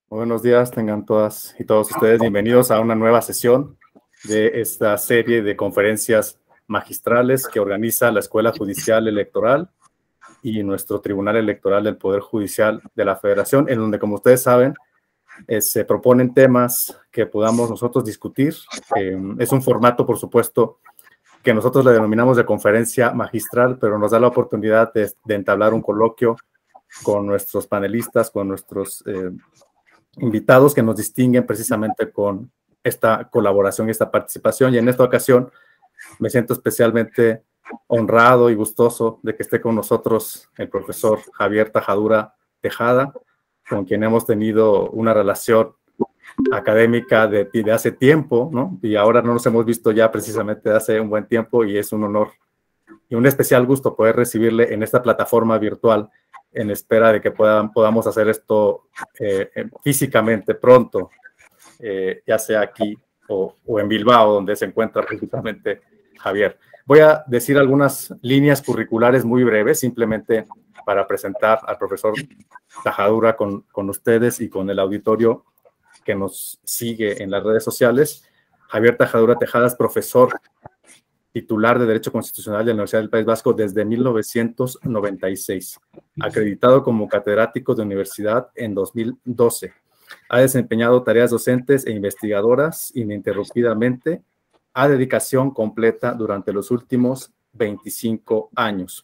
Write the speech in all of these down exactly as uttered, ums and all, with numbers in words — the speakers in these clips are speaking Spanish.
Buenos días, tengan todas y todos ustedes bienvenidos a una nueva sesión de esta serie de conferencias magistrales que organiza la Escuela Judicial Electoral y nuestro Tribunal Electoral del Poder Judicial de la Federación, en donde, como ustedes saben, eh, se proponen temas que podamos nosotros discutir. Eh, es un formato, por supuesto, que nosotros le denominamos de conferencia magistral, pero nos da la oportunidad de, de entablar un coloquio con nuestros panelistas, con nuestros eh, invitados que nos distinguen precisamente con esta colaboración y esta participación. Y en esta ocasión me siento especialmente honrado y gustoso de que esté con nosotros el profesor Javier Tajadura Tejada, con quien hemos tenido una relación académica de, de hace tiempo, ¿no? Y ahora no nos hemos visto ya precisamente hace un buen tiempo, y es un honor y un especial gusto poder recibirle en esta plataforma virtual, en espera de que puedan, podamos hacer esto eh, físicamente pronto, eh, ya sea aquí o, o en Bilbao, donde se encuentra precisamente Javier. Voy a decir algunas líneas curriculares muy breves, simplemente para presentar al profesor Tajadura con, con ustedes y con el auditorio que nos sigue en las redes sociales. Javier Tajadura Tejada es profesor titular de Derecho Constitucional de la Universidad del País Vasco desde mil novecientos noventa y seis, acreditado como catedrático de universidad en dos mil doce. Ha desempeñado tareas docentes e investigadoras ininterrumpidamente, a dedicación completa durante los últimos veinticinco años.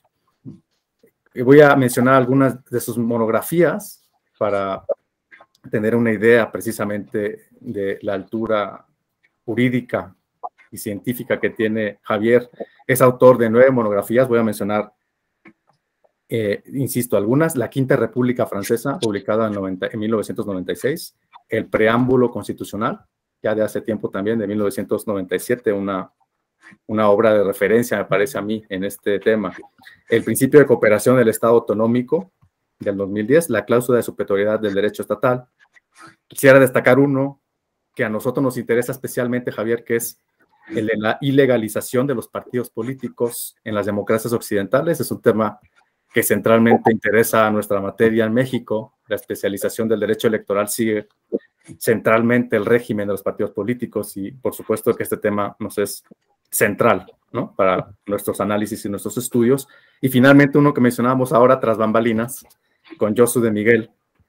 Voy a mencionar algunas de sus monografías para tener una idea precisamente de la altura jurídica y científica que tiene Javier. Es autor de nueve monografías. Voy a mencionar, eh, insisto, algunas. La Quinta República Francesa, publicada en, noventa, en mil novecientos noventa y seis. El Preámbulo Constitucional, ya de hace tiempo también, de mil novecientos noventa y siete, una, una obra de referencia, me parece a mí, en este tema. El Principio de Cooperación del Estado Autonómico, del dos mil diez. La Cláusula de Superioriedad del Derecho Estatal. Quisiera destacar uno que a nosotros nos interesa especialmente, Javier, que es el de la ilegalización de los partidos políticos en las democracias occidentales. Es un tema que centralmente interesa a nuestra materia en México. La especialización del derecho electoral sigue centralmente el régimen de los partidos políticos, y por supuesto que este tema nos es central, ¿no?, para nuestros análisis y nuestros estudios. Y finalmente uno que mencionábamos ahora tras bambalinas, con Josu de Miguel,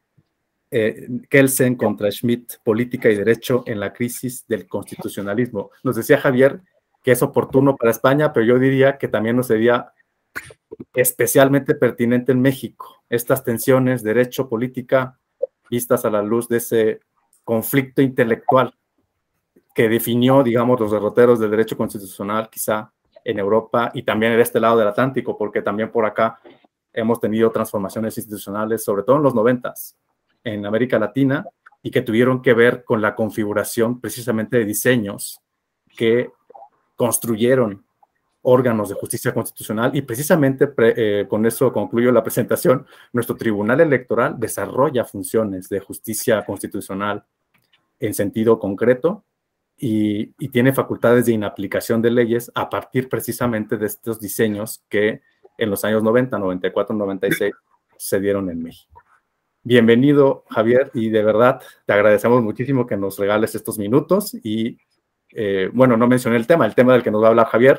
Eh, Kelsen contra Schmidt, Política y Derecho en la crisis del constitucionalismo. Nos decía Javier que es oportuno para España, pero yo diría que también nos sería especialmente pertinente en México. Estas tensiones, derecho, política, vistas a la luz de ese conflicto intelectual que definió, digamos, los derroteros del derecho constitucional, quizá en Europa y también en este lado del Atlántico, porque también por acá hemos tenido transformaciones institucionales, sobre todo en los noventas, en América Latina, y que tuvieron que ver con la configuración precisamente de diseños que construyeron órganos de justicia constitucional. Y precisamente pre, eh, con eso concluyo la presentación. Nuestro Tribunal Electoral desarrolla funciones de justicia constitucional en sentido concreto y, y tiene facultades de inaplicación de leyes a partir precisamente de estos diseños que en los años noventa, noventa y cuatro, noventa y seis se dieron en México. Bienvenido, Javier, y de verdad te agradecemos muchísimo que nos regales estos minutos. Y, eh, bueno, no mencioné el tema, el tema del que nos va a hablar Javier,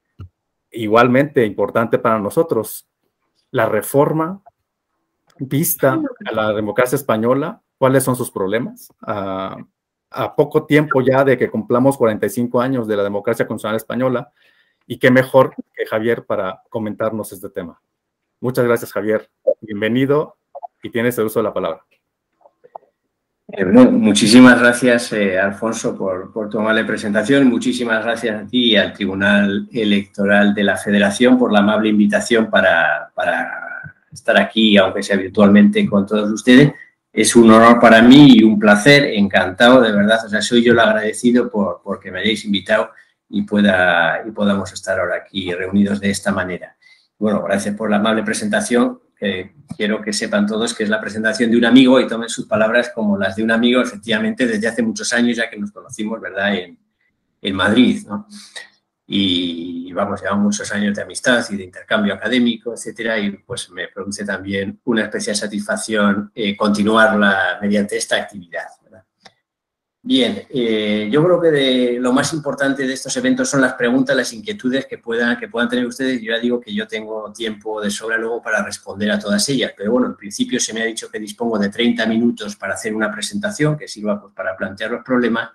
igualmente importante para nosotros, la reforma vista a la democracia española. ¿Cuáles son sus problemas? A, a poco tiempo ya de que cumplamos cuarenta y cinco años de la democracia constitucional española, y qué mejor que Javier para comentarnos este tema. Muchas gracias, Javier. Bienvenido. Y tienes el uso de la palabra. Eh, bueno, muchísimas gracias, eh, Alfonso, por, por tu amable presentación. Muchísimas gracias a ti y al Tribunal Electoral de la Federación por la amable invitación para, para estar aquí, aunque sea virtualmente, con todos ustedes. Es un honor para mí y un placer, encantado, de verdad. O sea, soy yo el agradecido por, por que me hayáis invitado y, pueda, y podamos estar ahora aquí reunidos de esta manera. Bueno, gracias por la amable presentación. Eh, quiero que sepan todos que es la presentación de un amigo y tomen sus palabras como las de un amigo, efectivamente, desde hace muchos años, ya que nos conocimos, ¿verdad?, en, en Madrid, ¿no? y, vamos, llevamos muchos años de amistad y de intercambio académico, etcétera, y pues me produce también una especial satisfacción eh, continuarla mediante esta actividad, ¿verdad? Bien, eh, yo creo que de, lo más importante de estos eventos son las preguntas, las inquietudes que puedan, que puedan tener ustedes. Yo ya digo que yo tengo tiempo de sobra luego para responder a todas ellas, pero bueno, en principio se me ha dicho que dispongo de treinta minutos para hacer una presentación que sirva pues, para plantear los problemas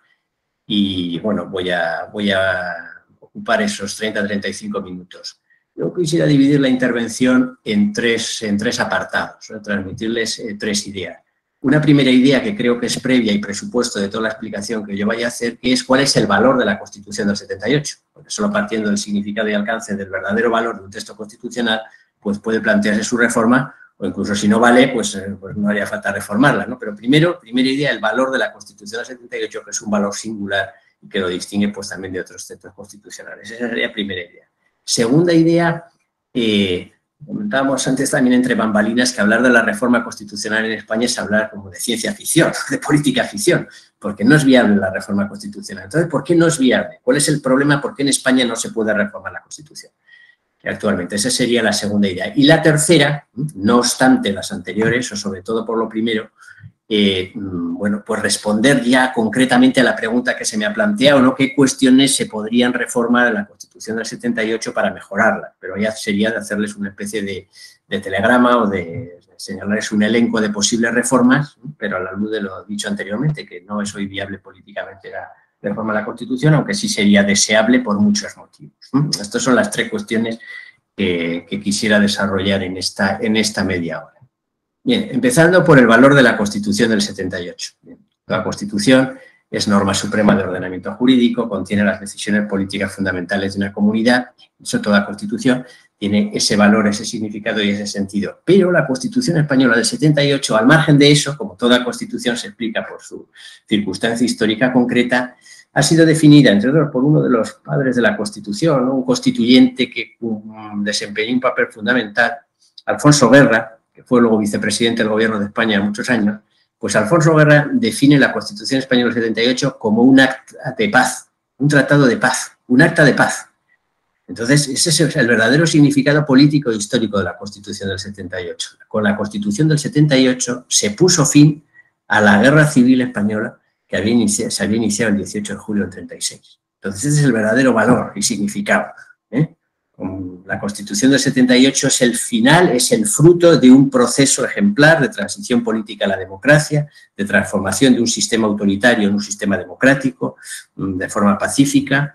y bueno, voy a, voy a ocupar esos treinta a treinta y cinco minutos. Yo quisiera dividir la intervención en tres, en tres apartados, ¿no? Transmitirles eh, tres ideas. Una primera idea que creo que es previa y presupuesto de toda la explicación que yo vaya a hacer, que es cuál es el valor de la Constitución del setenta y ocho. Porque solo partiendo del significado y alcance del verdadero valor de un texto constitucional, pues puede plantearse su reforma, o incluso si no vale, pues, eh, pues no haría falta reformarla, ¿no? Pero primero, primera idea, el valor de la Constitución del setenta y ocho, que es un valor singular y que lo distingue pues también de otros textos constitucionales. Esa sería la primera idea. Segunda idea, eh, comentábamos antes también entre bambalinas que hablar de la reforma constitucional en España es hablar como de ciencia ficción, de política ficción, porque no es viable la reforma constitucional. Entonces, ¿por qué no es viable? ¿Cuál es el problema? ¿Por qué en España no se puede reformar la Constitución actualmente? Esa sería la segunda idea. Y la tercera, no obstante las anteriores, o sobre todo por lo primero, eh, bueno, pues responder ya concretamente a la pregunta que se me ha planteado, ¿no? ¿Qué cuestiones se podrían reformar en la Constitución del setenta y ocho para mejorarla? Pero ya sería de hacerles una especie de, de telegrama o de, de señalarles un elenco de posibles reformas, ¿no? Pero a la luz de lo dicho anteriormente, que no es hoy viable políticamente la reforma de la Constitución, aunque sí sería deseable por muchos motivos, ¿no? Estas son las tres cuestiones que, que quisiera desarrollar en esta, en esta media hora. Bien, empezando por el valor de la Constitución del setenta y ocho. Bien, la Constitución es norma suprema de ordenamiento jurídico, contiene las decisiones políticas fundamentales de una comunidad, eso toda Constitución tiene ese valor, ese significado y ese sentido. Pero la Constitución española del setenta y ocho, al margen de eso, como toda Constitución se explica por su circunstancia histórica concreta, ha sido definida, entre otros, por uno de los padres de la Constitución, ¿no? Un constituyente que um, desempeñó un papel fundamental, Alfonso Guerra, que fue luego vicepresidente del Gobierno de España muchos años, pues Alfonso Guerra define la Constitución española del setenta y ocho como un acta de paz, un tratado de paz, un acta de paz. Entonces, ese es el verdadero significado político e histórico de la Constitución del setenta y ocho. Con la Constitución del setenta y ocho se puso fin a la Guerra Civil Española que había iniciado, se había iniciado el dieciocho de julio del treinta y seis. Entonces, ese es el verdadero valor y significado, ¿eh? La Constitución del setenta y ocho es el final, es el fruto de un proceso ejemplar de transición política a la democracia, de transformación de un sistema autoritario en un sistema democrático, de forma pacífica,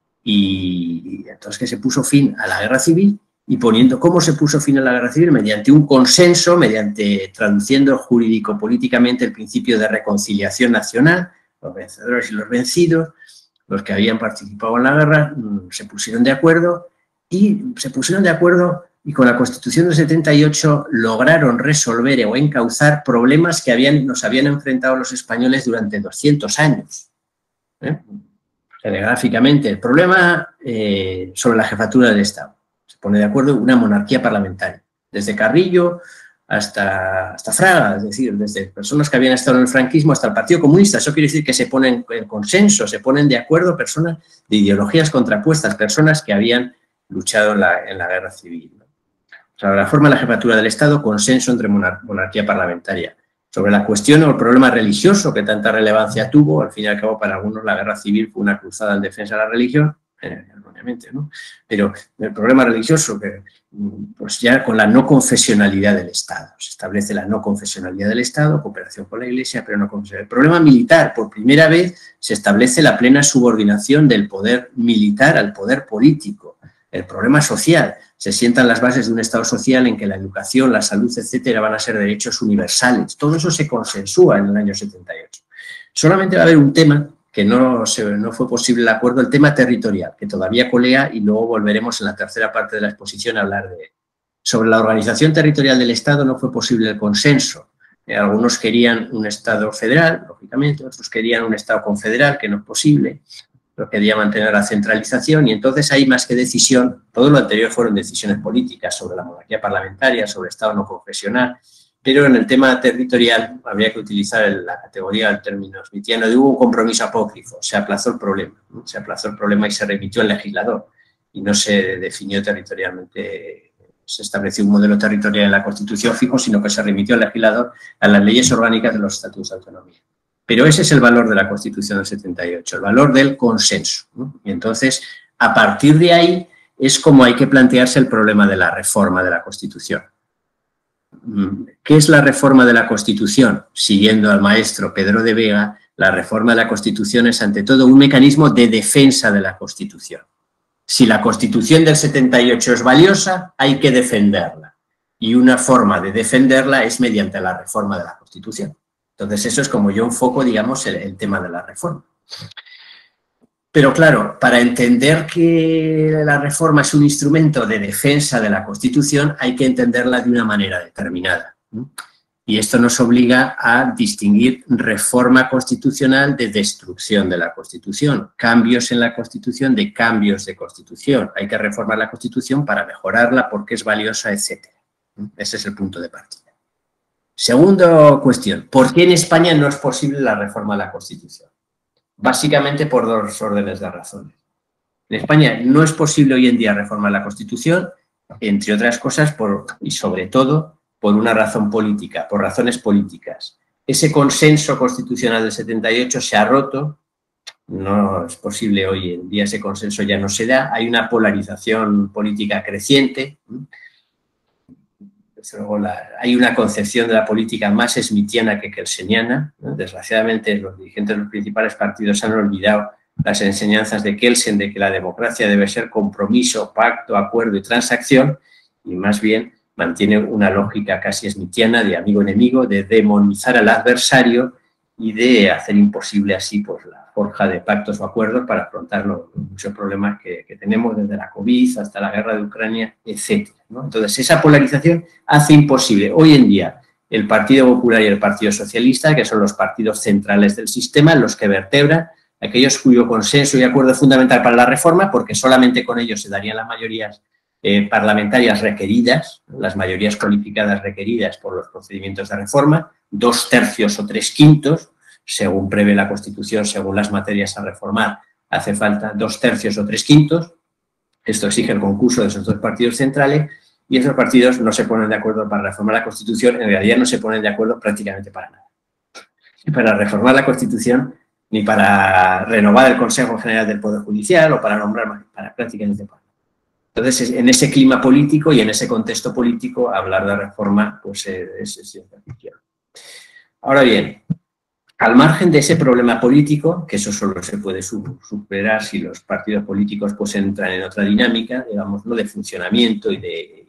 y entonces que se puso fin a la guerra civil, y poniendo cómo se puso fin a la guerra civil, mediante un consenso, mediante traduciendo jurídico-políticamente el principio de reconciliación nacional, los vencedores y los vencidos, los que habían participado en la guerra, se pusieron de acuerdo, y se pusieron de acuerdo y con la Constitución del setenta y ocho lograron resolver o encauzar problemas que habían, nos habían enfrentado los españoles durante doscientos años. ¿Eh? Telegráficamente, el problema eh, sobre la jefatura del Estado. Se pone de acuerdo una monarquía parlamentaria, desde Carrillo hasta, hasta Fraga, es decir, desde personas que habían estado en el franquismo hasta el Partido Comunista. Eso quiere decir que se ponen en consenso, se ponen de acuerdo personas de ideologías contrapuestas, personas que habían luchado en la, en la guerra civil. Sobre la forma de la jefatura del Estado, consenso entre monar monarquía parlamentaria. Sobre la cuestión o el problema religioso que tanta relevancia tuvo, al fin y al cabo para algunos la guerra civil fue una cruzada en defensa de la religión, eh, erróneamente, ¿no? Pero el problema religioso, que, pues ya con la no confesionalidad del Estado, se establece la no confesionalidad del Estado, cooperación con la Iglesia, pero no confesionalidad. El problema militar, por primera vez se establece la plena subordinación del poder militar al poder político. El problema social, se sientan las bases de un Estado social en que la educación, la salud, etcétera, van a ser derechos universales. Todo eso se consensúa en el año setenta y ocho. Solamente va a haber un tema que no, se, no fue posible el acuerdo, el tema territorial, que todavía colea y luego volveremos en la tercera parte de la exposición a hablar de él. Sobre la organización territorial del Estado no fue posible el consenso. Eh, algunos querían un Estado federal, lógicamente, otros querían un Estado confederal, que no es posible. Pero quería mantener la centralización y entonces hay más que decisión, todo lo anterior fueron decisiones políticas sobre la monarquía parlamentaria, sobre el Estado no confesional, pero en el tema territorial habría que utilizar la categoría del término smithiano de hubo un compromiso apócrifo, se aplazó el problema, ¿no? Se aplazó el problema y se remitió al legislador. y no se definió territorialmente, se estableció un modelo territorial en la Constitución fijo, sino que se remitió al legislador a las leyes orgánicas de los estatutos de autonomía. Pero ese es el valor de la Constitución del setenta y ocho, el valor del consenso, ¿no? Y entonces, a partir de ahí, es como hay que plantearse el problema de la reforma de la Constitución. ¿Qué es la reforma de la Constitución? Siguiendo al maestro Pedro de Vega, la reforma de la Constitución es ante todo un mecanismo de defensa de la Constitución. Si la Constitución del setenta y ocho es valiosa, hay que defenderla. Y una forma de defenderla es mediante la reforma de la Constitución. Entonces, eso es como yo enfoco, digamos, el, el tema de la reforma. Pero claro, para entender que la reforma es un instrumento de defensa de la Constitución, hay que entenderla de una manera determinada. Y esto nos obliga a distinguir reforma constitucional de destrucción de la Constitución, cambios en la Constitución de cambios de Constitución. Hay que reformar la Constitución para mejorarla porque es valiosa, etcétera. Ese es el punto de partida. Segunda cuestión, ¿por qué en España no es posible la reforma de la Constitución? Básicamente por dos órdenes de razones. En España no es posible hoy en día reformar la Constitución, entre otras cosas, por, y sobre todo, por una razón política, por razones políticas. Ese consenso constitucional del setenta y ocho se ha roto, no es posible hoy en día, ese consenso ya no se da, hay una polarización política creciente. Luego la, hay una concepción de la política más smithiana que kelseniana, ¿no? Desgraciadamente, los dirigentes de los principales partidos han olvidado las enseñanzas de Kelsen de que la democracia debe ser compromiso, pacto, acuerdo y transacción, y más bien mantiene una lógica casi smithiana de amigo-enemigo, de demonizar al adversario y de hacer imposible así pues, la forja de pactos o acuerdos para afrontar los muchos problemas que, que tenemos desde la COVID hasta la guerra de Ucrania, etcétera, ¿no? Entonces, esa polarización hace imposible hoy en día el Partido Popular y el Partido Socialista, que son los partidos centrales del sistema, los que vertebran, aquellos cuyo consenso y acuerdo es fundamental para la reforma, porque solamente con ellos se darían las mayorías eh, parlamentarias requeridas, las mayorías cualificadas requeridas por los procedimientos de reforma, dos tercios o tres quintos, según prevé la Constitución, según las materias a reformar, hace falta dos tercios o tres quintos. Esto exige el concurso de esos dos partidos centrales y esos partidos no se ponen de acuerdo para reformar la Constitución, en realidad no se ponen de acuerdo prácticamente para nada. Ni para reformar la Constitución, ni para renovar el Consejo General del Poder Judicial o para nombrar, para prácticamente para nada. Entonces, en ese clima político y en ese contexto político, hablar de reforma pues, es ciencia ficción. Ahora bien, al margen de ese problema político, que eso solo se puede superar si los partidos políticos pues, entran en otra dinámica, digamos, ¿no? de funcionamiento y de,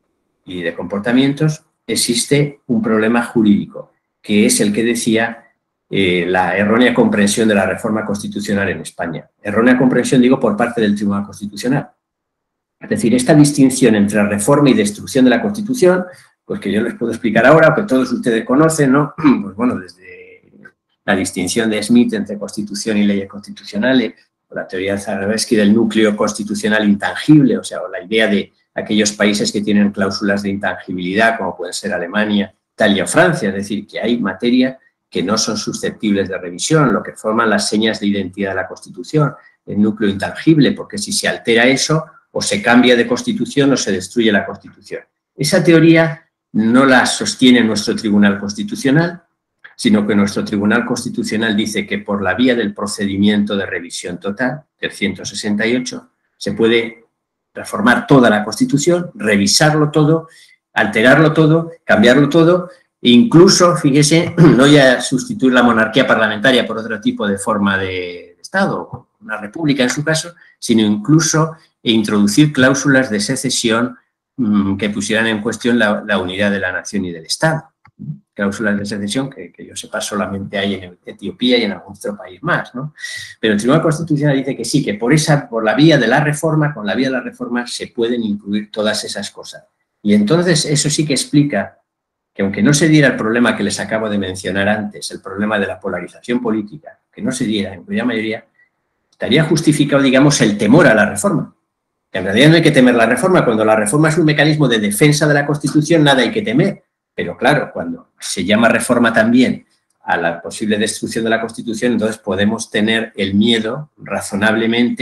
y de comportamientos, existe un problema jurídico, que es el que decía eh, la errónea comprensión de la reforma constitucional en España. Errónea comprensión, digo, por parte del Tribunal Constitucional. Es decir, esta distinción entre reforma y destrucción de la Constitución, pues que yo les puedo explicar ahora, que todos ustedes conocen, ¿no? Pues bueno, desde la distinción de Smith entre Constitución y leyes constitucionales, o la teoría de Zarevsky del núcleo constitucional intangible, o sea, o la idea de aquellos países que tienen cláusulas de intangibilidad, como pueden ser Alemania, Italia o Francia, es decir, que hay materia que no son susceptibles de revisión, lo que forman las señas de identidad de la Constitución, el núcleo intangible, porque si se altera eso, o se cambia de Constitución o se destruye la Constitución. Esa teoría no la sostiene nuestro Tribunal Constitucional, sino que nuestro Tribunal Constitucional dice que por la vía del procedimiento de revisión total, del ciento sesenta y ocho, se puede reformar toda la Constitución, revisarlo todo, alterarlo todo, cambiarlo todo, e incluso, fíjese, no ya sustituir la monarquía parlamentaria por otro tipo de forma de Estado, una república en su caso, sino incluso introducir cláusulas de secesión mmm, que pusieran en cuestión la, la unidad de la nación y del Estado. Cláusulas de secesión que, que yo sepa solamente hay en Etiopía y en algún otro país más, ¿no? Pero el Tribunal Constitucional dice que sí, que por, esa, por la vía de la reforma, con la vía de la reforma se pueden incluir todas esas cosas. Y entonces eso sí que explica que aunque no se diera el problema que les acabo de mencionar antes, el problema de la polarización política, que no se diera en cuya mayoría, estaría justificado, digamos, el temor a la reforma. Que en realidad no hay que temer la reforma. Cuando la reforma es un mecanismo de defensa de la Constitución, nada hay que temer. Pero claro, cuando se llama reforma también a la posible destrucción de la Constitución, entonces podemos tener el miedo, razonablemente,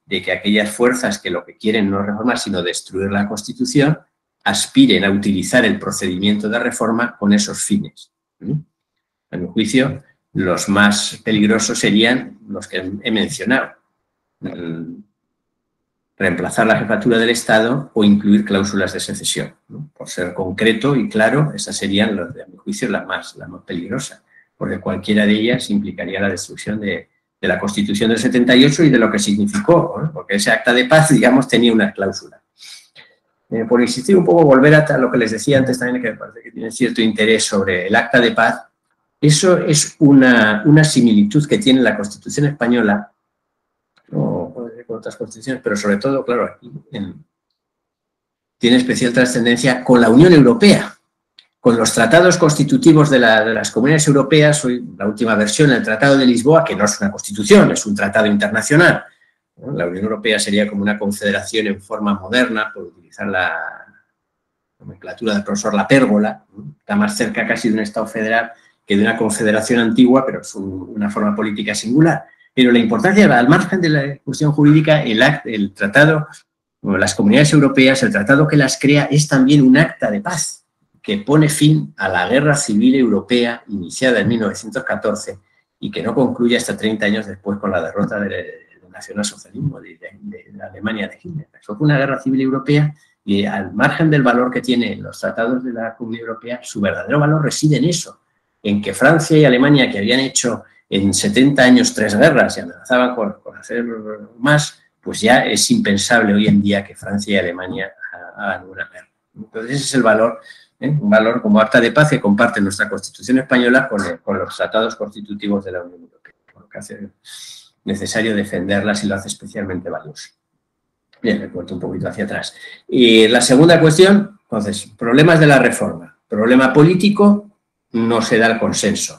de que aquellas fuerzas que lo que quieren no reformar, sino destruir la Constitución, aspiren a utilizar el procedimiento de reforma con esos fines. A mi juicio, los más peligrosos serían los que he mencionado. Reemplazar la jefatura del Estado o incluir cláusulas de secesión, ¿no? Por ser concreto y claro, esas serían, los de, a mi juicio, las más, las más peligrosas, porque cualquiera de ellas implicaría la destrucción de, de la Constitución del setenta y ocho y de lo que significó, ¿no? Porque ese acta de paz, digamos, tenía una cláusula. Eh, por insistir un poco, volver a lo que les decía antes también, que me parece que tiene cierto interés sobre el acta de paz, eso es una, una similitud que tiene la Constitución española, o con otras constituciones, pero sobre todo, claro, aquí en, tiene especial trascendencia con la Unión Europea, con los tratados constitutivos de, la, de las comunidades europeas. Hoy, la última versión, el Tratado de Lisboa, que no es una constitución, es un tratado internacional. ¿No? La Unión Europea sería como una confederación en forma moderna, por utilizar la nomenclatura del profesor La Pérgola, ¿no? Está más cerca casi de un Estado federal que de una confederación antigua, pero es un, una forma política singular. Pero la importancia, al margen de la cuestión jurídica, el, act, el tratado, bueno, las comunidades europeas, el tratado que las crea es también un acta de paz que pone fin a la guerra civil europea iniciada en mil novecientos catorce y que no concluye hasta treinta años después con la derrota del, del nacionalsocialismo de, de, de la Alemania de Hitler. Eso fue una guerra civil europea y, al margen del valor que tienen los tratados de la Comunidad Europea, su verdadero valor reside en eso, en que Francia y Alemania, que habían hecho en setenta años tres guerras y amenazaban con, con hacer más, pues ya es impensable hoy en día que Francia y Alemania hagan una guerra. Entonces ese es el valor, ¿eh? Un valor como acta de paz que comparte nuestra Constitución española con, el, con los tratados constitutivos de la Unión Europea, lo que hace necesario defenderlas y lo hace especialmente valioso. Bien, me cuento un poquito hacia atrás. Y la segunda cuestión, entonces, problemas de la reforma. Problema político, no se da el consenso.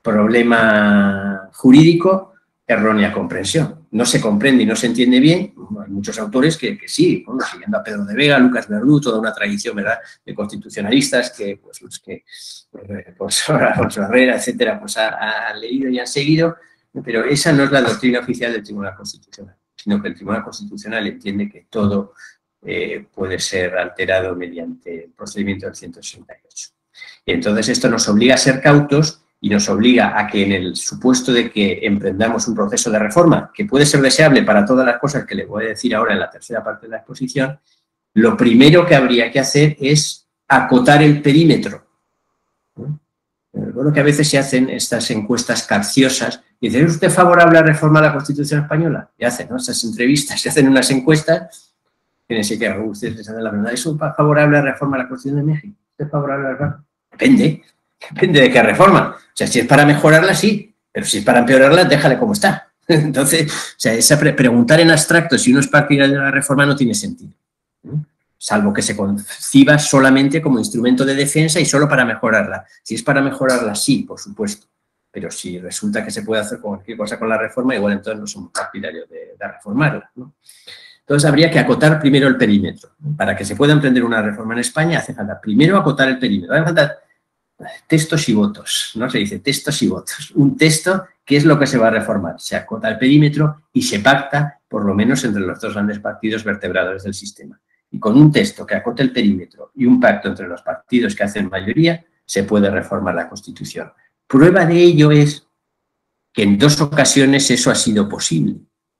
Problema jurídico, errónea comprensión. No se comprende y no se entiende bien. Hay muchos autores que, que sí, bueno, siguiendo a Pedro de Vega, Lucas Verdú, toda una tradición, ¿verdad?, de constitucionalistas que, pues, los que, pues, Alfonso Herrera, etcétera, pues ha, ha leído y han seguido, pero esa no es la doctrina oficial del Tribunal Constitucional, sino que el Tribunal Constitucional entiende que todo eh, puede ser alterado mediante el procedimiento del ciento sesenta y ocho. Y entonces esto nos obliga a ser cautos y nos obliga a que, en el supuesto de que emprendamos un proceso de reforma, que puede ser deseable para todas las cosas que le voy a decir ahora en la tercera parte de la exposición, lo primero que habría que hacer es acotar el perímetro. Bueno, que a veces se hacen estas encuestas capciosas y dicen, ¿es usted favorable a reformar la Constitución española? Y hacen, ¿no?, estas entrevistas, se hacen unas encuestas, fíjense que a ustedes les hacen la verdad, ¿es favorable a reformar la Constitución de México? ¿Es favorable a la reforma? Depende. Depende de qué reforma. O sea, si es para mejorarla, sí, pero si es para empeorarla, déjale como está. Entonces, o sea, esa pre preguntar en abstracto si uno es partidario de la reforma no tiene sentido, ¿no? Salvo que se conciba solamente como instrumento de defensa y solo para mejorarla. Si es para mejorarla, sí, por supuesto, pero si resulta que se puede hacer cualquier cosa con la reforma, igual entonces no somos partidarios de, de reformarla, ¿no? Entonces habría que acotar primero el perímetro. Para que se pueda emprender una reforma en España hace falta primero acotar el perímetro. Hace falta textos y votos, no se dice textos y votos. Un texto, ¿qué es lo que se va a reformar? Se acota el perímetro y se pacta, por lo menos entre los dos grandes partidos vertebradores del sistema. Y con un texto que acote el perímetro y un pacto entre los partidos que hacen mayoría, se puede reformar la Constitución. Prueba de ello es que en dos ocasiones eso ha sido posible.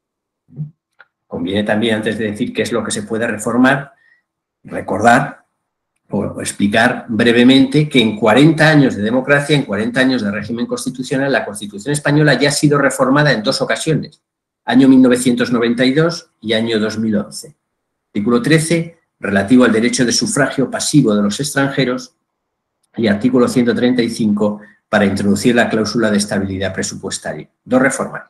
Conviene también, antes de decir qué es lo que se puede reformar, recordar o explicar brevemente que en cuarenta años de democracia, en cuarenta años de régimen constitucional, la Constitución española ya ha sido reformada en dos ocasiones, año mil novecientos noventa y dos y año dos mil once. Artículo trece, relativo al derecho de sufragio pasivo de los extranjeros, y artículo ciento treinta y cinco, para introducir la cláusula de estabilidad presupuestaria. Dos reformas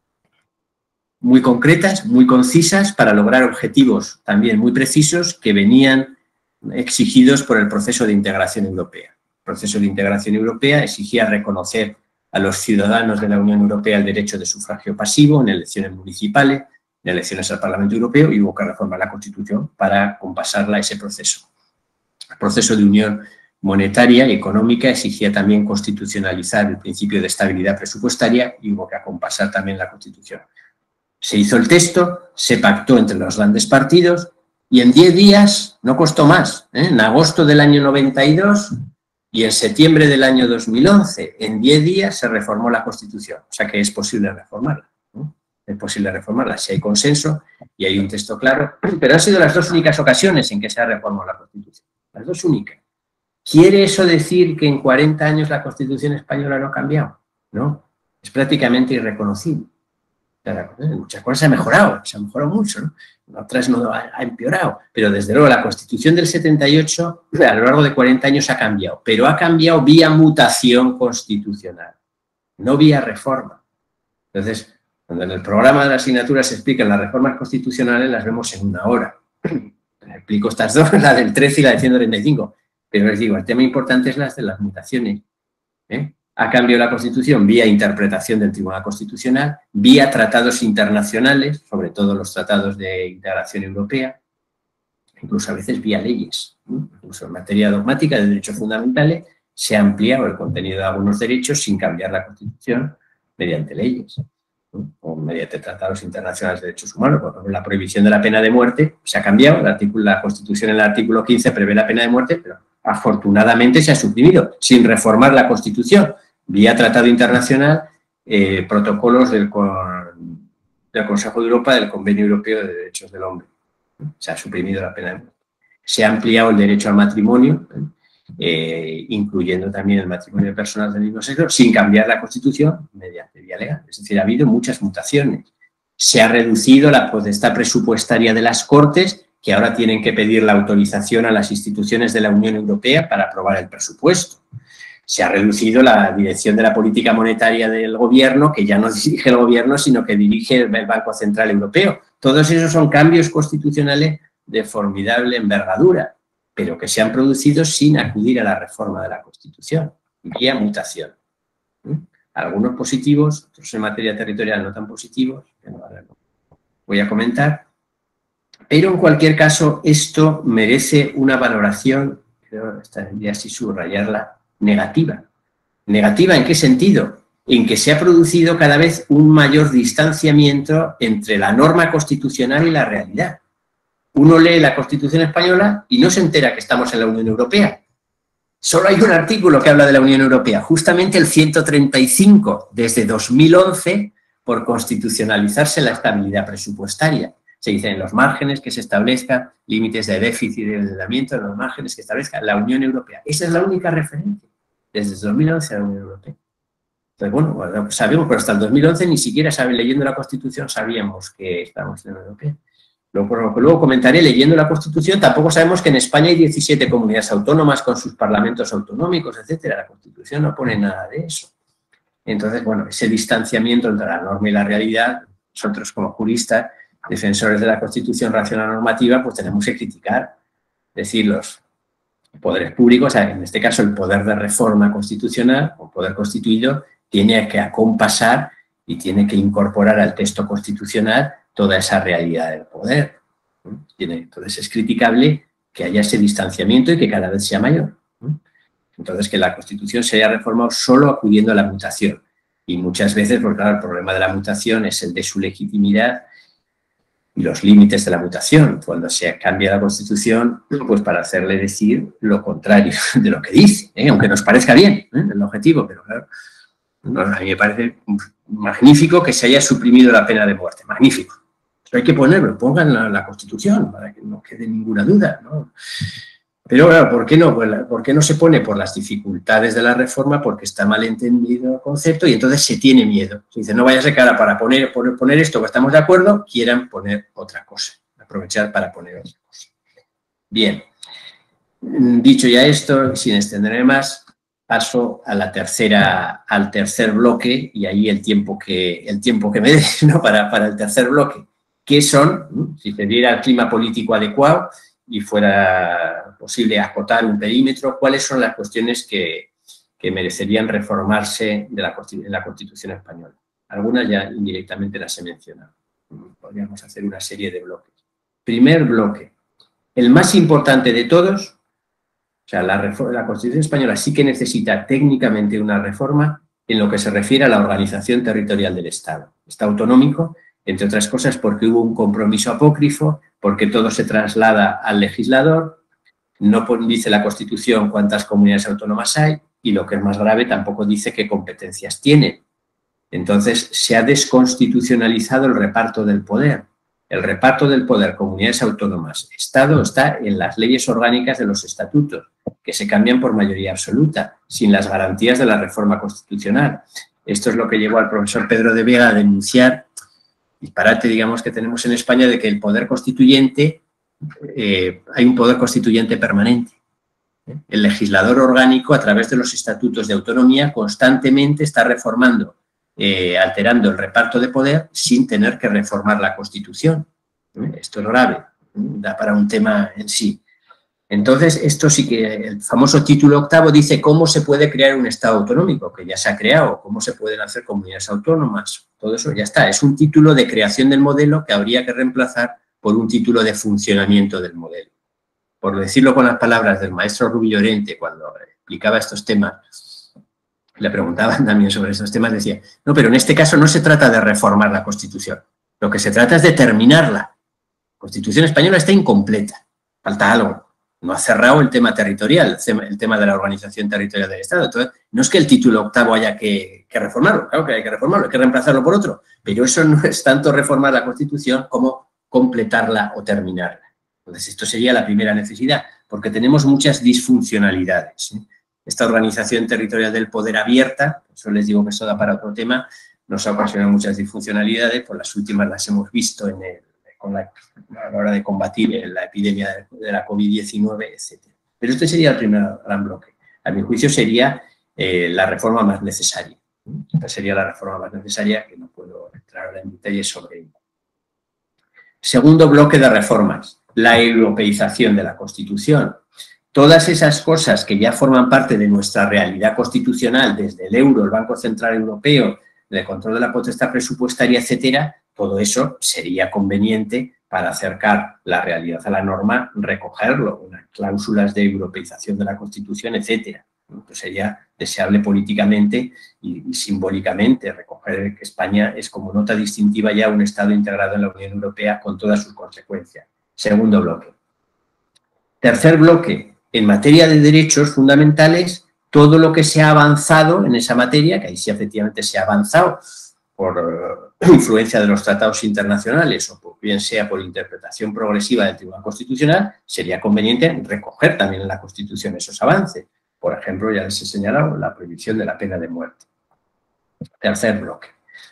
muy concretas, muy concisas, para lograr objetivos también muy precisos que venían exigidos por el proceso de integración europea. El proceso de integración europea exigía reconocer a los ciudadanos de la Unión Europea el derecho de sufragio pasivo en elecciones municipales, en elecciones al Parlamento Europeo, y hubo que reformar la Constitución para compasarla a ese proceso. El proceso de unión monetaria y económica exigía también constitucionalizar el principio de estabilidad presupuestaria y hubo que acompasar también la Constitución. Se hizo el texto, se pactó entre los grandes partidos y en diez días, no costó más, ¿eh? En agosto del año noventa y dos y en septiembre del año dos mil once, en diez días se reformó la Constitución. O sea que es posible reformarla, ¿no? Es posible reformarla si hay consenso y hay un texto claro, pero han sido las dos únicas ocasiones en que se ha reformado la Constitución. Las dos únicas. ¿Quiere eso decir que en cuarenta años la Constitución española no ha cambiado? No, es prácticamente irreconocible. En muchas cosas se ha mejorado, se ha mejorado mucho, ¿no? En otras no ha, ha empeorado, pero desde luego la Constitución del setenta y ocho a lo largo de cuarenta años ha cambiado, pero ha cambiado vía mutación constitucional, no vía reforma. Entonces, cuando en el programa de la asignatura se explican las reformas constitucionales, las vemos en una hora. Explico estas dos, la del trece y la del ciento treinta y cinco, pero les digo, el tema importante es las de las mutaciones, ¿eh? Ha cambiado la Constitución vía interpretación del Tribunal Constitucional, vía tratados internacionales, sobre todo los tratados de integración europea, incluso a veces vía leyes. Incluso en materia dogmática de derechos fundamentales se ha ampliado el contenido de algunos derechos sin cambiar la Constitución mediante leyes, ¿no? O mediante tratados internacionales de derechos humanos. Por ejemplo, la prohibición de la pena de muerte se ha cambiado, el artículo, la Constitución en el artículo quince prevé la pena de muerte, pero afortunadamente se ha suprimido, sin reformar la Constitución, vía tratado internacional, eh, protocolos del, del Consejo de Europa, del Convenio Europeo de Derechos del Hombre. Se ha suprimido la pena de muerte. Se ha ampliado el derecho al matrimonio, eh, incluyendo también el matrimonio de personas del mismo sexo, sin cambiar la Constitución mediante vía legal. Es decir, ha habido muchas mutaciones. Se ha reducido la potestad presupuestaria de las Cortes, que ahora tienen que pedir la autorización a las instituciones de la Unión Europea para aprobar el presupuesto. Se ha reducido la dirección de la política monetaria del gobierno, que ya no dirige el gobierno, sino que dirige el Banco Central Europeo. Todos esos son cambios constitucionales de formidable envergadura, pero que se han producido sin acudir a la reforma de la Constitución, vía mutación. Algunos positivos, otros en materia territorial no tan positivos, que no voy a comentar, pero en cualquier caso esto merece una valoración, creo que estaría así subrayarla, negativa. ¿Negativa en qué sentido? En que se ha producido cada vez un mayor distanciamiento entre la norma constitucional y la realidad. Uno lee la Constitución española y no se entera que estamos en la Unión Europea. Solo hay un artículo que habla de la Unión Europea, justamente el ciento treinta y cinco, desde dos mil once, por constitucionalizarse la estabilidad presupuestaria. Se dice en los márgenes que se establezcan límites de déficit y de endeudamiento, en los márgenes que establezca la Unión Europea. Esa es la única referencia, desde dos mil once a la Unión Europea. Entonces, bueno, bueno, sabemos, pero hasta el dos mil once ni siquiera sabe, leyendo la Constitución sabíamos que estábamos en la Unión Europea. Luego, luego comentaré, leyendo la Constitución, tampoco sabemos que en España hay diecisiete comunidades autónomas con sus parlamentos autonómicos, etcétera. La Constitución no pone nada de eso. Entonces, bueno, ese distanciamiento entre la norma y la realidad, nosotros como juristas, defensores de la Constitución racional normativa, pues tenemos que criticar, decir, los poderes públicos, en este caso el poder de reforma constitucional, o poder constituido, tiene que acompasar y tiene que incorporar al texto constitucional toda esa realidad del poder. Entonces es criticable que haya ese distanciamiento y que cada vez sea mayor. Entonces que la Constitución se haya reformado solo acudiendo a la mutación. Y muchas veces, porque claro, el problema de la mutación es el de su legitimidad y los límites de la mutación. Cuando se cambia la Constitución, pues para hacerle decir lo contrario de lo que dice, ¿eh? Aunque nos parezca bien, ¿eh? El objetivo, pero claro, no, a mí me parece magnífico que se haya suprimido la pena de muerte, magnífico. Eso hay que ponerlo, pongan la, la Constitución para que no quede ninguna duda, ¿no? Pero claro, ¿por qué no? Pues, ¿por qué no se pone? Por las dificultades de la reforma, porque está mal entendido el concepto y entonces se tiene miedo. Se dice, no vaya a ser que ahora para poner, poner, poner esto que estamos de acuerdo, quieran poner otra cosa, aprovechar para poner otra cosa. Bien, dicho ya esto, sin extenderme más, paso a la tercera, al tercer bloque y ahí el tiempo que, el tiempo que me dé, ¿no? para, para el tercer bloque, que son, si se diera el clima político adecuado y fuera posible acotar un perímetro, cuáles son las cuestiones que, que merecerían reformarse de la, de la Constitución española. Algunas ya indirectamente las he mencionado. Podríamos hacer una serie de bloques. Primer bloque, el más importante de todos. O sea, la, la Constitución española sí que necesita técnicamente una reforma en lo que se refiere a la organización territorial del Estado. Está autonómico entre otras cosas porque hubo un compromiso apócrifo, porque todo se traslada al legislador, no dice la Constitución cuántas comunidades autónomas hay y, lo que es más grave, tampoco dice qué competencias tienen. Entonces, se ha desconstitucionalizado el reparto del poder. El reparto del poder, comunidades autónomas, Estado, está en las leyes orgánicas de los estatutos, que se cambian por mayoría absoluta, sin las garantías de la reforma constitucional. Esto es lo que llevó al profesor Pedro de Vega a denunciar disparate, digamos, que tenemos en España de que el poder constituyente, eh, hay un poder constituyente permanente. El legislador orgánico, a través de los estatutos de autonomía, constantemente está reformando, eh, alterando el reparto de poder sin tener que reformar la Constitución. Esto es grave, da para un tema en sí. Entonces, esto sí que, el famoso título octavo dice cómo se puede crear un Estado autonómico, que ya se ha creado, cómo se pueden hacer comunidades autónomas, todo eso ya está. Es un título de creación del modelo que habría que reemplazar por un título de funcionamiento del modelo. Por decirlo con las palabras del maestro Rubí Llorente, cuando explicaba estos temas, le preguntaban también sobre estos temas, decía, no, pero en este caso no se trata de reformar la Constitución, lo que se trata es de terminarla. La Constitución española está incompleta, falta algo. No ha cerrado el tema territorial, el tema de la organización territorial del Estado. Entonces, no es que el título octavo haya que, que reformarlo, claro que hay que reformarlo, hay que reemplazarlo por otro, pero eso no es tanto reformar la Constitución como completarla o terminarla. Entonces, esto sería la primera necesidad, porque tenemos muchas disfuncionalidades, ¿eh? Esta organización territorial del poder abierta, eso les digo que eso da para otro tema, nos ha ocasionado muchas disfuncionalidades, por las últimas las hemos visto en el Con la, a la hora de combatir la epidemia de la COVID diecinueve, etcétera. Pero este sería el primer gran bloque. A mi juicio sería eh, la reforma más necesaria. Esta sería la reforma más necesaria, que no puedo entrar ahora en detalles sobre ella. Segundo bloque de reformas, la europeización de la Constitución. Todas esas cosas que ya forman parte de nuestra realidad constitucional, desde el euro, el Banco Central Europeo, el control de la potestad presupuestaria, etcétera, todo eso sería conveniente para acercar la realidad a la norma, recogerlo, unas cláusulas de europeización de la Constitución, etcétera. Pues sería deseable políticamente y, y simbólicamente recoger que España es como nota distintiva ya un Estado integrado en la Unión Europea con todas sus consecuencias. Segundo bloque. Tercer bloque, en materia de derechos fundamentales, todo lo que se ha avanzado en esa materia, que ahí sí efectivamente se ha avanzado por uh, influencia de los tratados internacionales o por, bien sea por interpretación progresiva del Tribunal Constitucional, sería conveniente recoger también en la Constitución esos avances. Por ejemplo, ya les he señalado la prohibición de la pena de muerte. Tercer bloque.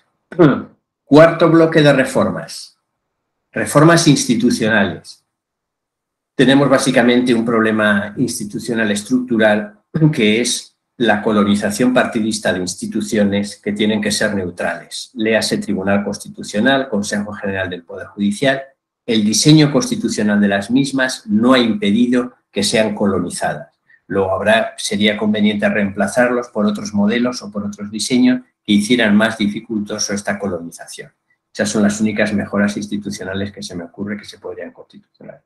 Cuarto bloque de reformas. Reformas institucionales. Tenemos básicamente un problema institucional estructural que es la colonización partidista de instituciones que tienen que ser neutrales. Léase Tribunal Constitucional, Consejo General del Poder Judicial. El diseño constitucional de las mismas no ha impedido que sean colonizadas. Luego habrá, sería conveniente reemplazarlos por otros modelos o por otros diseños que hicieran más dificultoso esta colonización. Esas son las únicas mejoras institucionales que se me ocurre que se podrían constitucionalizar.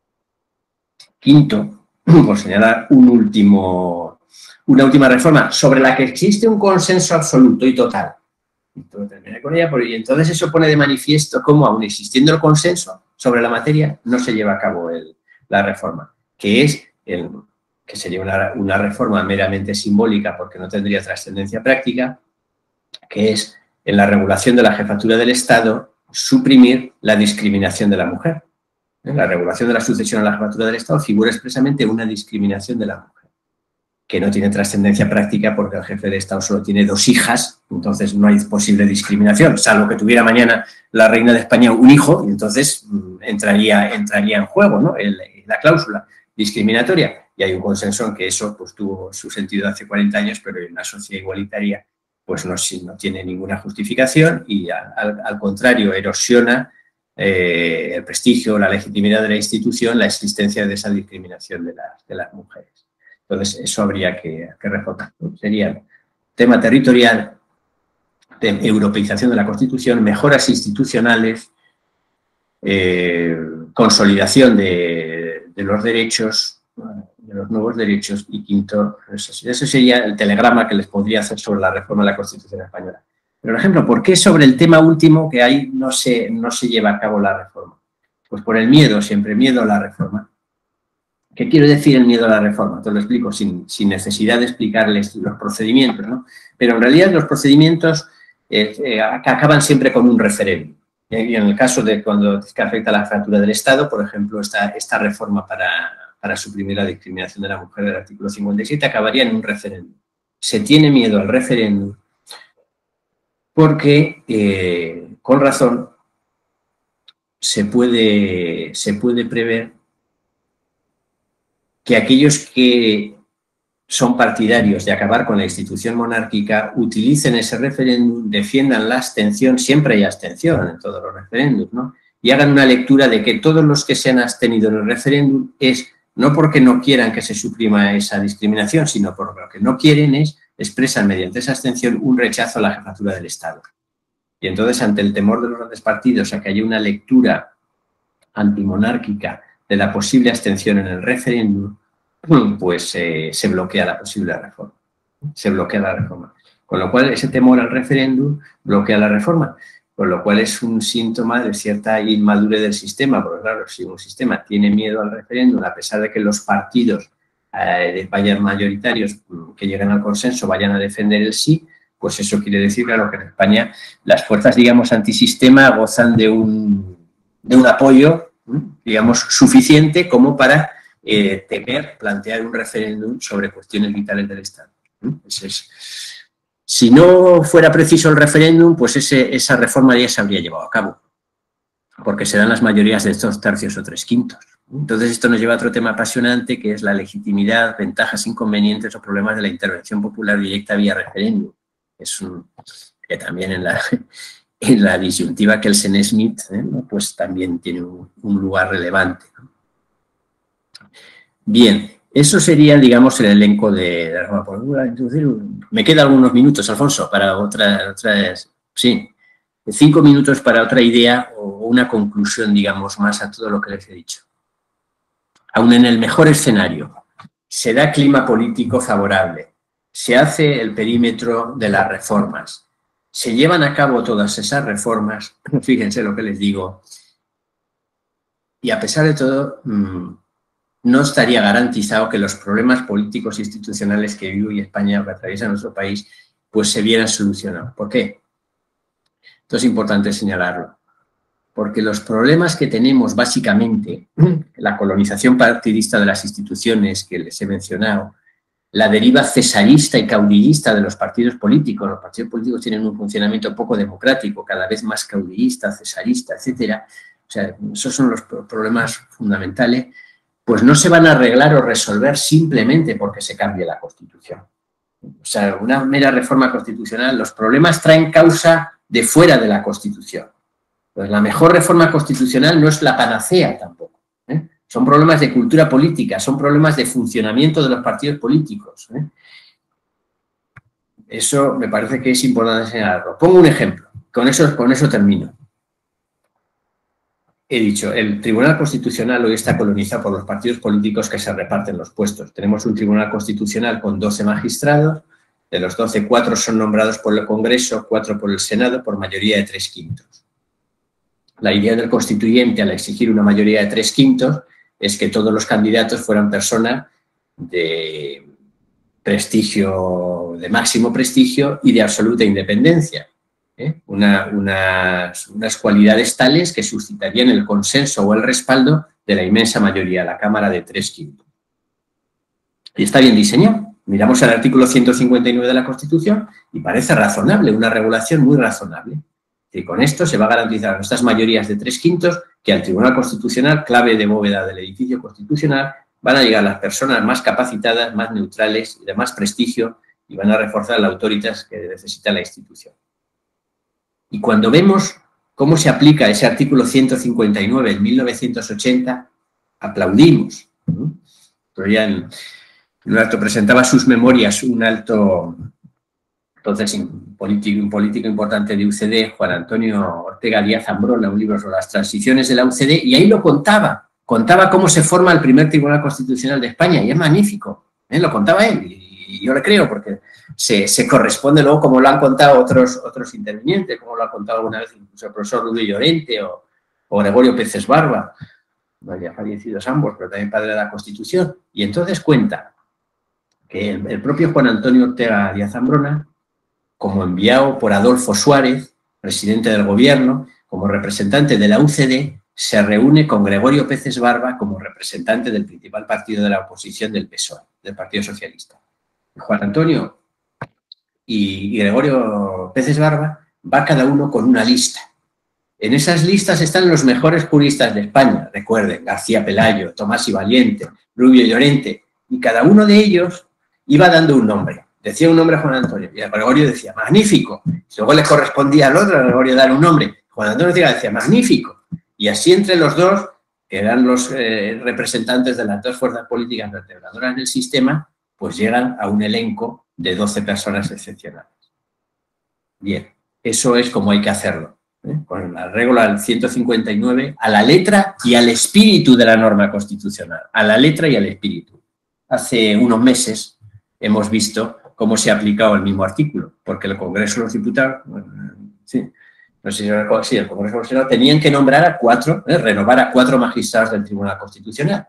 Quinto, por señalar un último, una última reforma sobre la que existe un consenso absoluto y total. Y entonces eso pone de manifiesto cómo, aun existiendo el consenso sobre la materia, no se lleva a cabo el, la reforma, que es el, que sería una, una reforma meramente simbólica porque no tendría trascendencia práctica, que es en la regulación de la jefatura del Estado suprimir la discriminación de la mujer. En la regulación de la sucesión a la jefatura del Estado figura expresamente una discriminación de la mujer, que no tiene trascendencia práctica porque el jefe de Estado solo tiene dos hijas, entonces no hay posible discriminación, salvo que tuviera mañana la reina de España un hijo, y entonces entraría, entraría en juego, ¿no? El, la cláusula discriminatoria. Y hay un consenso en que eso pues, tuvo su sentido hace cuarenta años, pero en una sociedad igualitaria pues no, no tiene ninguna justificación y al, al contrario erosiona Eh, el prestigio, la legitimidad de la institución, la existencia de esa discriminación de las, de las mujeres. Entonces, eso habría que, que reformar. Sería tema territorial, de europeización de la Constitución, mejoras institucionales, eh, consolidación de, de los derechos, de los nuevos derechos, y quinto, eso, eso sería el telegrama que les podría hacer sobre la reforma de la Constitución española. Pero, por ejemplo, ¿por qué sobre el tema último que hay no se, no se lleva a cabo la reforma? Pues por el miedo, siempre miedo a la reforma. ¿Qué quiero decir el miedo a la reforma? Te lo explico sin, sin necesidad de explicarles los procedimientos, ¿no? Pero en realidad los procedimientos eh, eh, acaban siempre con un referéndum. Y en el caso de cuando que afecta a la fractura del Estado, por ejemplo, esta, esta reforma para, para suprimir la discriminación de la mujer del artículo cincuenta y siete acabaría en un referéndum. Se tiene miedo al referéndum porque, eh, con razón, se puede, se puede prever que aquellos que son partidarios de acabar con la institución monárquica utilicen ese referéndum, defiendan la abstención, siempre hay abstención en todos los referéndums, ¿no? Y hagan una lectura de que todos los que se han abstenido en el referéndum es no porque no quieran que se suprima esa discriminación, sino porque lo que no quieren es expresan mediante esa abstención un rechazo a la jefatura del Estado. Y entonces, ante el temor de los grandes partidos a que haya una lectura antimonárquica de la posible abstención en el referéndum, pues eh, se bloquea la posible reforma. Se bloquea la reforma. Con lo cual, ese temor al referéndum bloquea la reforma. Con lo cual, es un síntoma de cierta inmadurez del sistema. Porque, claro, si un sistema tiene miedo al referéndum, a pesar de que los partidos eh, vayan mayoritarios, que lleguen al consenso, vayan a defender el sí, pues eso quiere decir, claro, que en España las fuerzas, digamos, antisistema gozan de un, de un apoyo, digamos, suficiente como para eh, temer plantear un referéndum sobre cuestiones vitales del Estado. Ese es. Si no fuera preciso el referéndum, pues ese, esa reforma ya se habría llevado a cabo, porque serán las mayorías de dos tercios o tres quintos. Entonces, esto nos lleva a otro tema apasionante, que es la legitimidad, ventajas, inconvenientes o problemas de la intervención popular directa vía referéndum. Es un, que también en la, en la disyuntiva Kelsen-Smith, ¿eh? pues también tiene un, un lugar relevante, ¿no? Bien, eso sería, digamos, el elenco de, de la reforma. Me quedan algunos minutos, Alfonso, para otra, otras, sí, cinco minutos para otra idea o una conclusión, digamos, más a todo lo que les he dicho. Aún en el mejor escenario, se da clima político favorable, se hace el perímetro de las reformas, se llevan a cabo todas esas reformas, fíjense lo que les digo, y a pesar de todo, mmm, no estaría garantizado que los problemas políticos e institucionales que vive hoy España, que atraviesa nuestro país, pues se vieran solucionados. ¿Por qué? Esto es importante señalarlo. Porque los problemas que tenemos, básicamente, la colonización partidista de las instituciones que les he mencionado, la deriva cesarista y caudillista de los partidos políticos, los partidos políticos tienen un funcionamiento poco democrático, cada vez más caudillista, cesarista, etcétera. O sea, esos son los problemas fundamentales. Pues no se van a arreglar o resolver simplemente porque se cambie la Constitución. O sea, una mera reforma constitucional, los problemas traen causa de fuera de la Constitución. Pues la mejor reforma constitucional no es la panacea tampoco, ¿eh? Son problemas de cultura política, son problemas de funcionamiento de los partidos políticos, ¿eh? Eso me parece que es importante señalarlo. Pongo un ejemplo, con eso, con eso termino. He dicho, el Tribunal Constitucional hoy está colonizado por los partidos políticos que se reparten los puestos. Tenemos un Tribunal Constitucional con doce magistrados, de los doce, cuatro son nombrados por el Congreso, cuatro por el Senado, por mayoría de tres quintos. La idea del constituyente al exigir una mayoría de tres quintos es que todos los candidatos fueran personas de prestigio, de máximo prestigio y de absoluta independencia. ¿Eh? Una, unas, unas cualidades tales que suscitarían el consenso o el respaldo de la inmensa mayoría, la Cámara de tres quintos. Y está bien diseñado. Miramos el artículo ciento cincuenta y nueve de la Constitución y parece razonable, una regulación muy razonable. Y con esto se va a garantizar estas mayorías de tres quintos que al Tribunal Constitucional, clave de bóveda del edificio constitucional, van a llegar las personas más capacitadas, más neutrales y de más prestigio y van a reforzar la autoritas que necesita la institución. Y cuando vemos cómo se aplica ese artículo ciento cincuenta y nueve en mil novecientos ochenta, aplaudimos. Pero ya en, en un acto presentaba sus memorias un alto, entonces un político, un político importante de U C D, Juan Antonio Ortega Díaz Ambrola, un libro sobre las transiciones de la U C D, y ahí lo contaba. Contaba cómo se forma el primer Tribunal Constitucional de España, y es magnífico, ¿eh? Lo contaba él, y yo le creo, porque se, se corresponde luego, como lo han contado otros, otros intervinientes, como lo ha contado alguna vez incluso el profesor Rubio Llorente o, o Gregorio Peces Barba, ya fallecidos ambos, pero también padre de la Constitución. Y entonces cuenta que el, el propio Juan Antonio Ortega Díaz Ambrona, como enviado por Adolfo Suárez, presidente del gobierno, como representante de la U C D, se reúne con Gregorio Peces Barba como representante del principal partido de la oposición del P S O E, del Partido Socialista. Juan Antonio y, y Gregorio Peces Barba va cada uno con una lista. En esas listas están los mejores juristas de España, recuerden, García Pelayo, Tomás y Valiente, Rubio Llorente, y cada uno de ellos iba dando un nombre. Decía un nombre a Juan Antonio, y a Gregorio decía, magnífico. Luego le correspondía al otro, a Gregorio, dar un nombre. Juan Antonio decía, magnífico. Y así entre los dos, que eran los eh, representantes de las dos fuerzas políticas vertebradoras del sistema, pues llegan a un elenco de doce personas excepcionales. Bien, eso es como hay que hacerlo, ¿eh? Con la regla del ciento cincuenta y nueve, a la letra y al espíritu de la norma constitucional, a la letra y al espíritu. Hace unos meses hemos visto cómo se ha aplicado el mismo artículo, porque el Congreso de los Diputados, sí, no sé si recuerdo, sí, el Congreso de los Diputados tenían que nombrar a cuatro, ¿eh? renovar a cuatro magistrados del Tribunal Constitucional.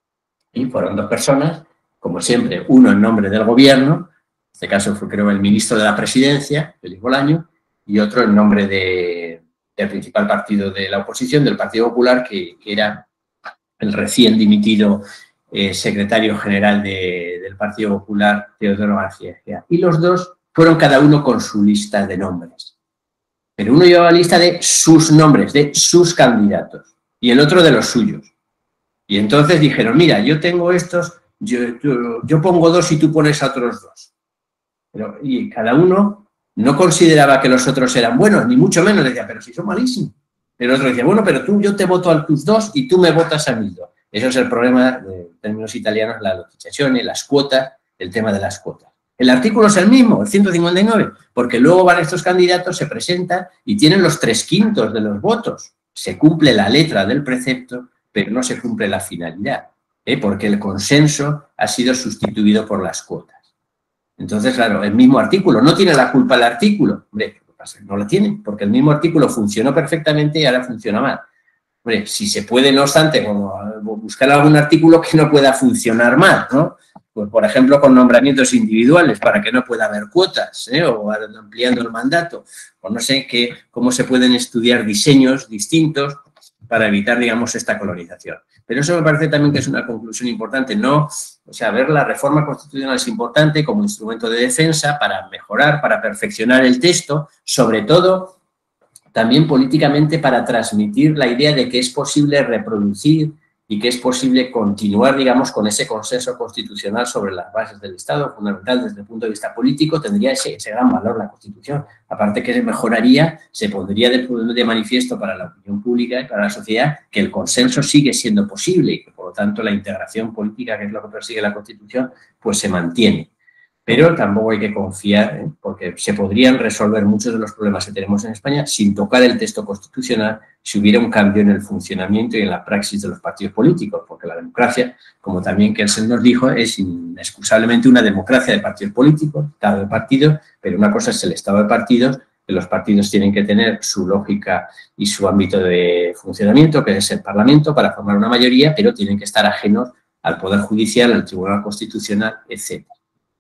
Y fueron dos personas, como siempre, uno en nombre del Gobierno, en este caso fue creo el ministro de la Presidencia, Félix Bolaño, y otro en nombre de, del principal partido de la oposición, del Partido Popular, que, que era el recién dimitido eh, secretario general de, del Partido Popular, Teodoro García Egea. Y los dos fueron cada uno con su lista de nombres. Pero uno llevaba la lista de sus nombres, de sus candidatos, y el otro de los suyos. Y entonces dijeron, mira, yo tengo estos, yo, yo, yo pongo dos y tú pones a otros dos. Pero, y cada uno no consideraba que los otros eran buenos, ni mucho menos, decía, pero si son malísimos. El otro decía, bueno, pero tú, yo te voto a tus dos y tú me votas a mis dos. Eso es el problema, de términos italianos, la lotizazione, las cuotas, el tema de las cuotas. El artículo es el mismo, el ciento cincuenta y nueve, porque luego van estos candidatos, se presentan y tienen los tres quintos de los votos. Se cumple la letra del precepto, pero no se cumple la finalidad, ¿eh? Porque el consenso ha sido sustituido por las cuotas. Entonces, claro, el mismo artículo, no tiene la culpa el artículo. Hombre, no la tiene, porque el mismo artículo funcionó perfectamente y ahora funciona mal. Hombre, si se puede, no obstante, como buscar algún artículo que no pueda funcionar mal, ¿no? Pues, por ejemplo, con nombramientos individuales para que no pueda haber cuotas, ¿eh? O ampliando el mandato, o no sé qué, cómo se pueden estudiar diseños distintos para evitar, digamos, esta colonización. Pero eso me parece también que es una conclusión importante, ¿no? O sea, ver la reforma constitucional es importante como instrumento de defensa para mejorar, para perfeccionar el texto, sobre todo también políticamente para transmitir la idea de que es posible reproducir y que es posible continuar, digamos, con ese consenso constitucional sobre las bases del Estado, fundamental desde el punto de vista político, tendría ese, ese gran valor la Constitución. Aparte que se mejoraría, se pondría de, de manifiesto para la opinión pública y para la sociedad que el consenso sigue siendo posible y que, por lo tanto, la integración política, que es lo que persigue la Constitución, pues se mantiene. Pero tampoco hay que confiar, ¿eh? Porque se podrían resolver muchos de los problemas que tenemos en España sin tocar el texto constitucional si hubiera un cambio en el funcionamiento y en la praxis de los partidos políticos, porque la democracia, como también Kelsen nos dijo, es inexcusablemente una democracia de partidos políticos, Estado de partidos, pero una cosa es el Estado de partidos, que los partidos tienen que tener su lógica y su ámbito de funcionamiento, que es el Parlamento, para formar una mayoría, pero tienen que estar ajenos al Poder Judicial, al Tribunal Constitucional, etcétera.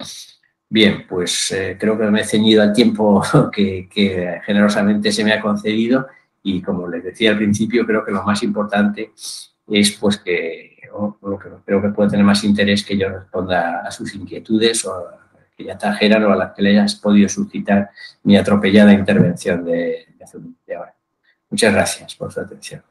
Bien, pues eh, creo que me he ceñido al tiempo que, que generosamente se me ha concedido y, como les decía al principio, creo que lo más importante es pues que, o lo que creo que puede tener más interés, que yo responda a sus inquietudes o que ya trajeran o a las que le hayas podido suscitar mi atropellada intervención de, de hace un de ahora. Muchas gracias por su atención.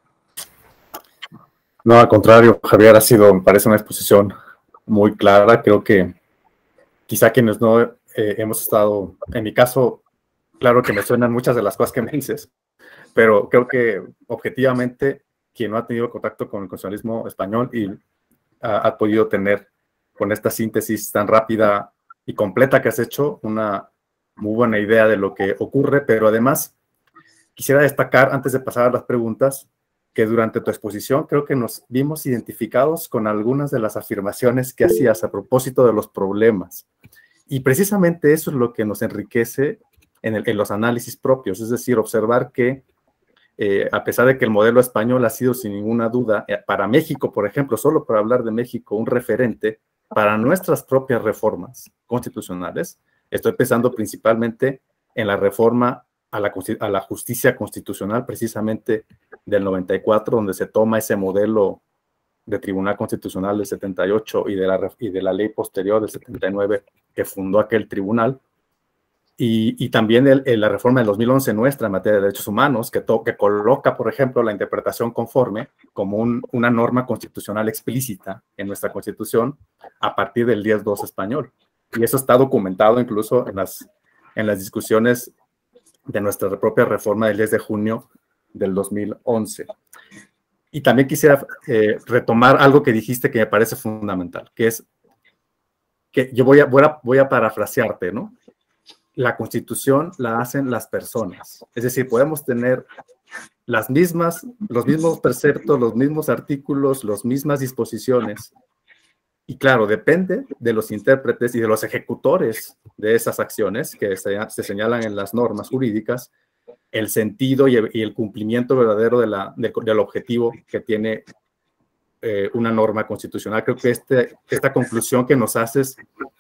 No, al contrario, Javier, ha sido, me parece, una exposición muy clara. Creo que quizá quienes no eh, hemos estado, en mi caso, claro que me suenan muchas de las cosas que me dices, pero creo que objetivamente quien no ha tenido contacto con el constitucionalismo español y ha, ha podido tener con esta síntesis tan rápida y completa que has hecho una muy buena idea de lo que ocurre, pero además quisiera destacar, antes de pasar a las preguntas, que durante tu exposición creo que nos vimos identificados con algunas de las afirmaciones que hacías a propósito de los problemas. y precisamente eso es lo que nos enriquece en, el, en los análisis propios, es decir, observar que eh, a pesar de que el modelo español ha sido sin ninguna duda, eh, para México, por ejemplo, solo para hablar de México, un referente para nuestras propias reformas constitucionales, estoy pensando principalmente en la reforma a la, a la justicia constitucional, precisamente del noventa y cuatro, donde se toma ese modelo de Tribunal Constitucional del setenta y ocho y de la, y de la ley posterior del setenta y nueve que fundó aquel tribunal, y, y también el, el, la reforma del dos mil once nuestra en materia de derechos humanos, que, to, que coloca, por ejemplo, la interpretación conforme como un, una norma constitucional explícita en nuestra Constitución a partir del diez dos español. Y eso está documentado incluso en las, en las discusiones de nuestra propia reforma del diez de junio del dos mil once. Y también quisiera eh, retomar algo que dijiste que me parece fundamental, que es que yo voy a, voy a, voy a parafrasearte, ¿no? La Constitución la hacen las personas. Es decir, podemos tener las mismas, los mismos preceptos, los mismos artículos, las mismas disposiciones. Y claro, depende de los intérpretes y de los ejecutores de esas acciones que se, se señalan en las normas jurídicas, el sentido y el, y el cumplimiento verdadero de la, de, del objetivo que tiene eh, una norma constitucional. Creo que este, esta conclusión que nos haces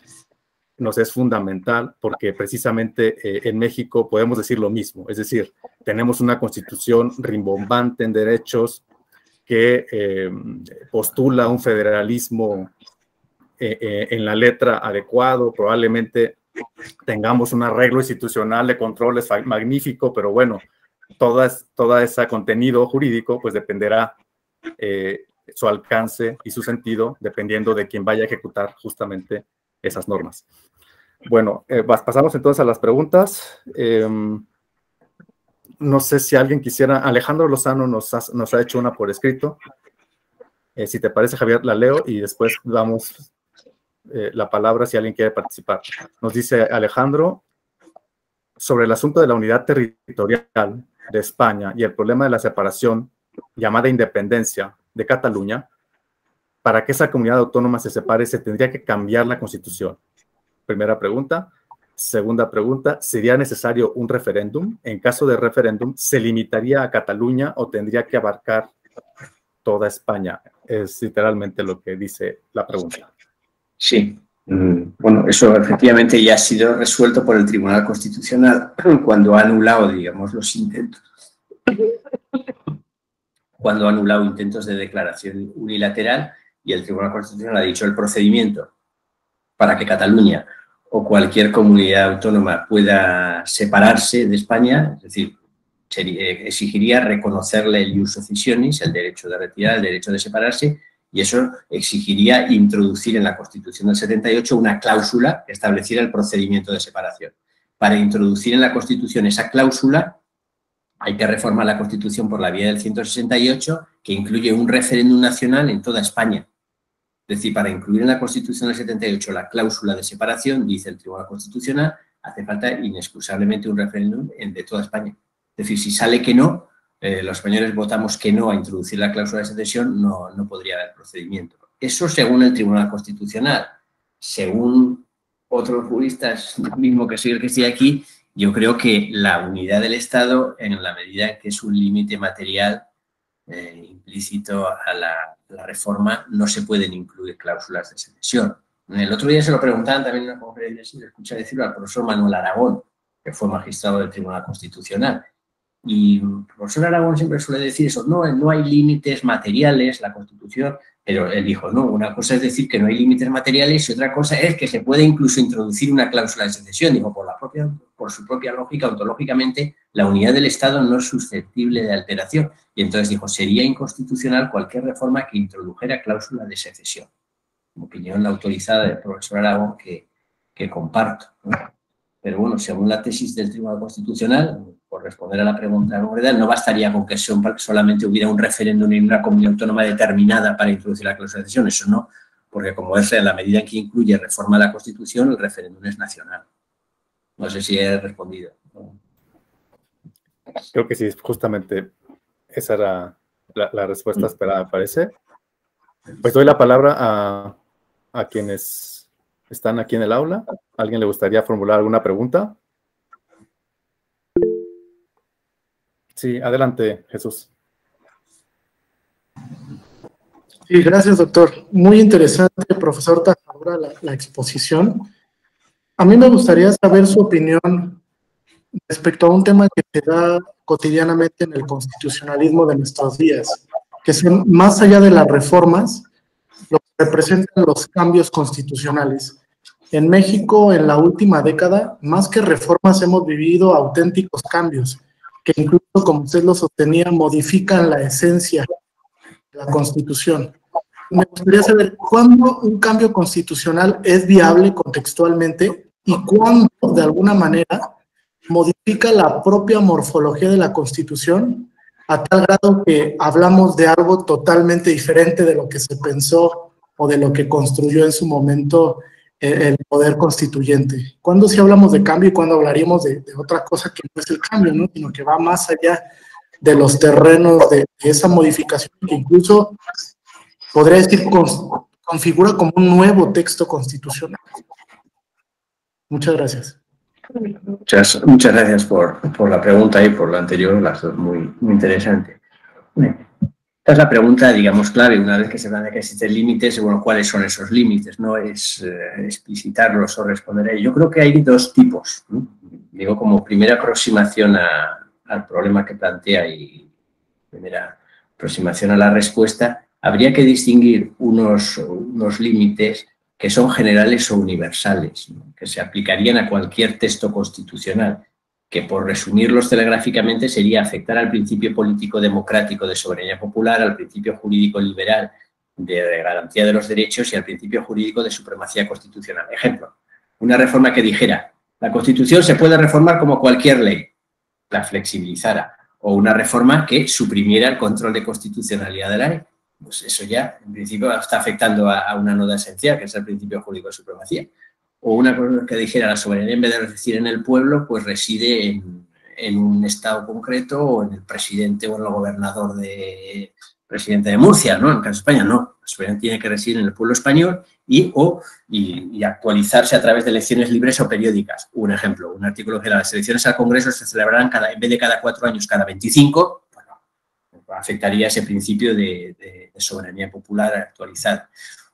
nos es fundamental porque precisamente eh, en México podemos decir lo mismo. Es decir, tenemos una constitución rimbombante en derechos que eh, postula un federalismo eh, eh, en la letra adecuado, probablemente tengamos un arreglo institucional de controles magnífico, pero bueno, todas, todo ese contenido jurídico pues dependerá eh, su alcance y su sentido dependiendo de quién vaya a ejecutar justamente esas normas. Bueno, eh, pasamos entonces a las preguntas. Eh, no sé si alguien quisiera, Alejandro Lozano nos ha, nos ha hecho una por escrito. Eh, si te parece, Javier, la leo y después damos eh, la palabra si alguien quiere participar. Nos dice Alejandro, sobre el asunto de la unidad territorial de España y el problema de la separación llamada independencia de Cataluña, para que esa comunidad autónoma se separe se tendría que cambiar la Constitución. Primera pregunta. Segunda pregunta, ¿sería necesario un referéndum? En caso de referéndum, ¿se limitaría a Cataluña o tendría que abarcar toda España? Es literalmente lo que dice la pregunta. Sí. Bueno, eso efectivamente ya ha sido resuelto por el Tribunal Constitucional cuando ha anulado, digamos, los intentos. Cuando ha anulado intentos de declaración unilateral y el Tribunal Constitucional ha dicho el procedimiento para que Cataluña o cualquier comunidad autónoma pueda separarse de España, es decir, exigiría reconocerle el ius decisionis, el derecho de retirar, el derecho de separarse, y eso exigiría introducir en la Constitución del setenta y ocho una cláusula que estableciera el procedimiento de separación. Para introducir en la Constitución esa cláusula hay que reformar la Constitución por la vía del ciento sesenta y ocho, que incluye un referéndum nacional en toda España. Es decir, para incluir en la Constitución del setenta y ocho la cláusula de separación, dice el Tribunal Constitucional, hace falta inexcusablemente un referéndum de toda España. Es decir, si sale que no, eh, los españoles votamos que no a introducir la cláusula de secesión, no, no podría haber procedimiento. Eso según el Tribunal Constitucional. Según otros juristas, mismo que soy el que estoy aquí, yo creo que la unidad del Estado, en la medida en que es un límite material eh, implícito a la, la reforma, no se pueden incluir cláusulas de secesión. El otro día se lo preguntaban también en una conferencia, si le escuché decirlo al profesor Manuel Aragón, que fue magistrado del Tribunal Constitucional. Y el profesor Aragón siempre suele decir eso, no, no hay límites materiales, la Constitución, pero él dijo, no, una cosa es decir que no hay límites materiales y otra cosa es que se puede incluso introducir una cláusula de secesión. Dijo, por, la propia, por su propia lógica, ontológicamente, la unidad del Estado no es susceptible de alteración. Y entonces dijo, sería inconstitucional cualquier reforma que introdujera cláusula de secesión. Opinión autorizada del profesor Aragón que, que comparto, ¿no? Pero bueno, según la tesis del Tribunal Constitucional, por responder a la pregunta de Moredal, no bastaría con que solamente hubiera un referéndum en una comunidad autónoma determinada para introducir la cláusula de secesión. Eso no, porque como es en la medida en que incluye reforma a la Constitución, el referéndum es nacional. No sé si he respondido. Creo que sí, justamente esa era la, la respuesta esperada, me parece. Pues doy la palabra a, a quienes ¿Están aquí en el aula? ¿Alguien le gustaría formular alguna pregunta? Sí, adelante, Jesús. Sí, gracias, doctor. Muy interesante, profesor Tajadura, la, la exposición. A mí me gustaría saber su opinión respecto a un tema que se da cotidianamente en el constitucionalismo de nuestros días, que son, más allá de las reformas, lo que representan los cambios constitucionales. En México, en la última década, más que reformas, hemos vivido auténticos cambios, que incluso, como usted lo sostenía, modifican la esencia de la Constitución. Me gustaría saber cuándo un cambio constitucional es viable contextualmente y cuándo, de alguna manera, modifica la propia morfología de la Constitución a tal grado que hablamos de algo totalmente diferente de lo que se pensó o de lo que construyó en su momento el poder constituyente. ¿Cuándo sí hablamos de cambio y cuándo hablaríamos de, de otra cosa que no es el cambio, ¿no? Sino que va más allá de los terrenos de, de esa modificación que incluso podría decir con, configura como un nuevo texto constitucional? Muchas gracias. Muchas, muchas gracias por, por la pregunta y por lo anterior, las dos muy, muy interesantes. Esta es la pregunta, digamos, clave. Una vez que se habla de que existen límites, bueno, ¿cuáles son esos límites? No es eh, explicitarlos o responder a ellos. Yo creo que hay dos tipos, ¿no? Digo, como primera aproximación a, al problema que plantea y primera aproximación a la respuesta, habría que distinguir unos, unos límites que son generales o universales, ¿no? Que se aplicarían a cualquier texto constitucional, que por resumirlos telegráficamente sería afectar al principio político democrático de soberanía popular, al principio jurídico liberal de garantía de los derechos y al principio jurídico de supremacía constitucional. Ejemplo, una reforma que dijera, la Constitución se puede reformar como cualquier ley, la flexibilizara, o una reforma que suprimiera el control de constitucionalidad de la ley. Pues eso ya, en principio, está afectando a, a una nota esencial, que es el principio jurídico de supremacía. O una cosa que dijera la soberanía, en vez de residir en el pueblo, pues reside en, en un estado concreto o en el presidente o en el gobernador de presidente de Murcia, ¿no? En el caso de España, no. La soberanía tiene que residir en el pueblo español y, o, y, y actualizarse a través de elecciones libres o periódicas. Un ejemplo, un artículo que las elecciones al Congreso se celebrarán cada, en vez de cada cuatro años, cada veinticinco, bueno, afectaría ese principio de, de, de soberanía popular actualizada.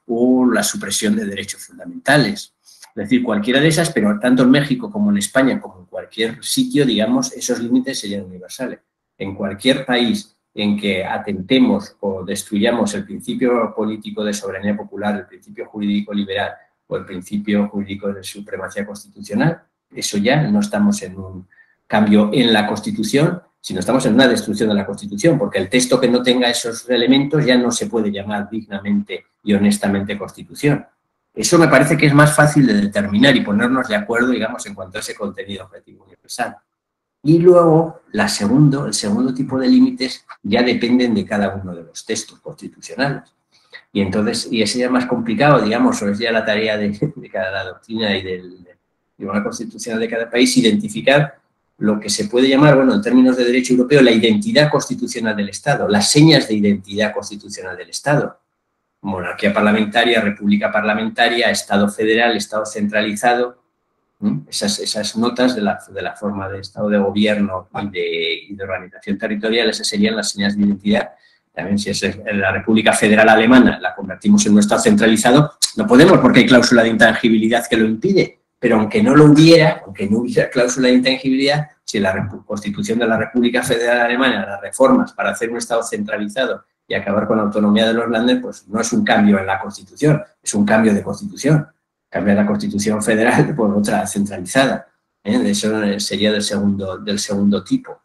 O la supresión de derechos fundamentales. Es decir, cualquiera de esas, pero tanto en México como en España, como en cualquier sitio, digamos, esos límites serían universales. En cualquier país en que atentemos o destruyamos el principio político de soberanía popular, el principio jurídico liberal o el principio jurídico de supremacía constitucional, eso ya no estamos en un cambio en la Constitución, sino estamos en una destrucción de la Constitución, porque el texto que no tenga esos elementos ya no se puede llamar dignamente y honestamente Constitución. Eso me parece que es más fácil de determinar y ponernos de acuerdo, digamos, en cuanto a ese contenido objetivo universal. Y luego, la segundo, el segundo tipo de límites ya dependen de cada uno de los textos constitucionales. Y entonces, y ese ya es más complicado, digamos, o es ya la tarea de, de cada doctrina y del Tribunal Constitucional de cada país, identificar lo que se puede llamar, bueno, en términos de derecho europeo, la identidad constitucional del Estado, las señas de identidad constitucional del Estado. Monarquía parlamentaria, república parlamentaria, Estado federal, Estado centralizado, ¿sí? esas, esas notas de la, de la forma de Estado de gobierno y de, y de organización territorial, esas serían las señas de identidad. También si es la República Federal Alemana, la convertimos en un Estado centralizado, no podemos porque hay cláusula de intangibilidad que lo impide, pero aunque no lo hubiera, aunque no hubiera cláusula de intangibilidad, si la Constitución de la República Federal Alemana, las reformas para hacer un Estado centralizado y acabar con la autonomía de los Länder, pues no es un cambio en la Constitución, es un cambio de Constitución. Cambiar la Constitución federal por otra centralizada. ¿eh? Eso sería del segundo, del segundo tipo.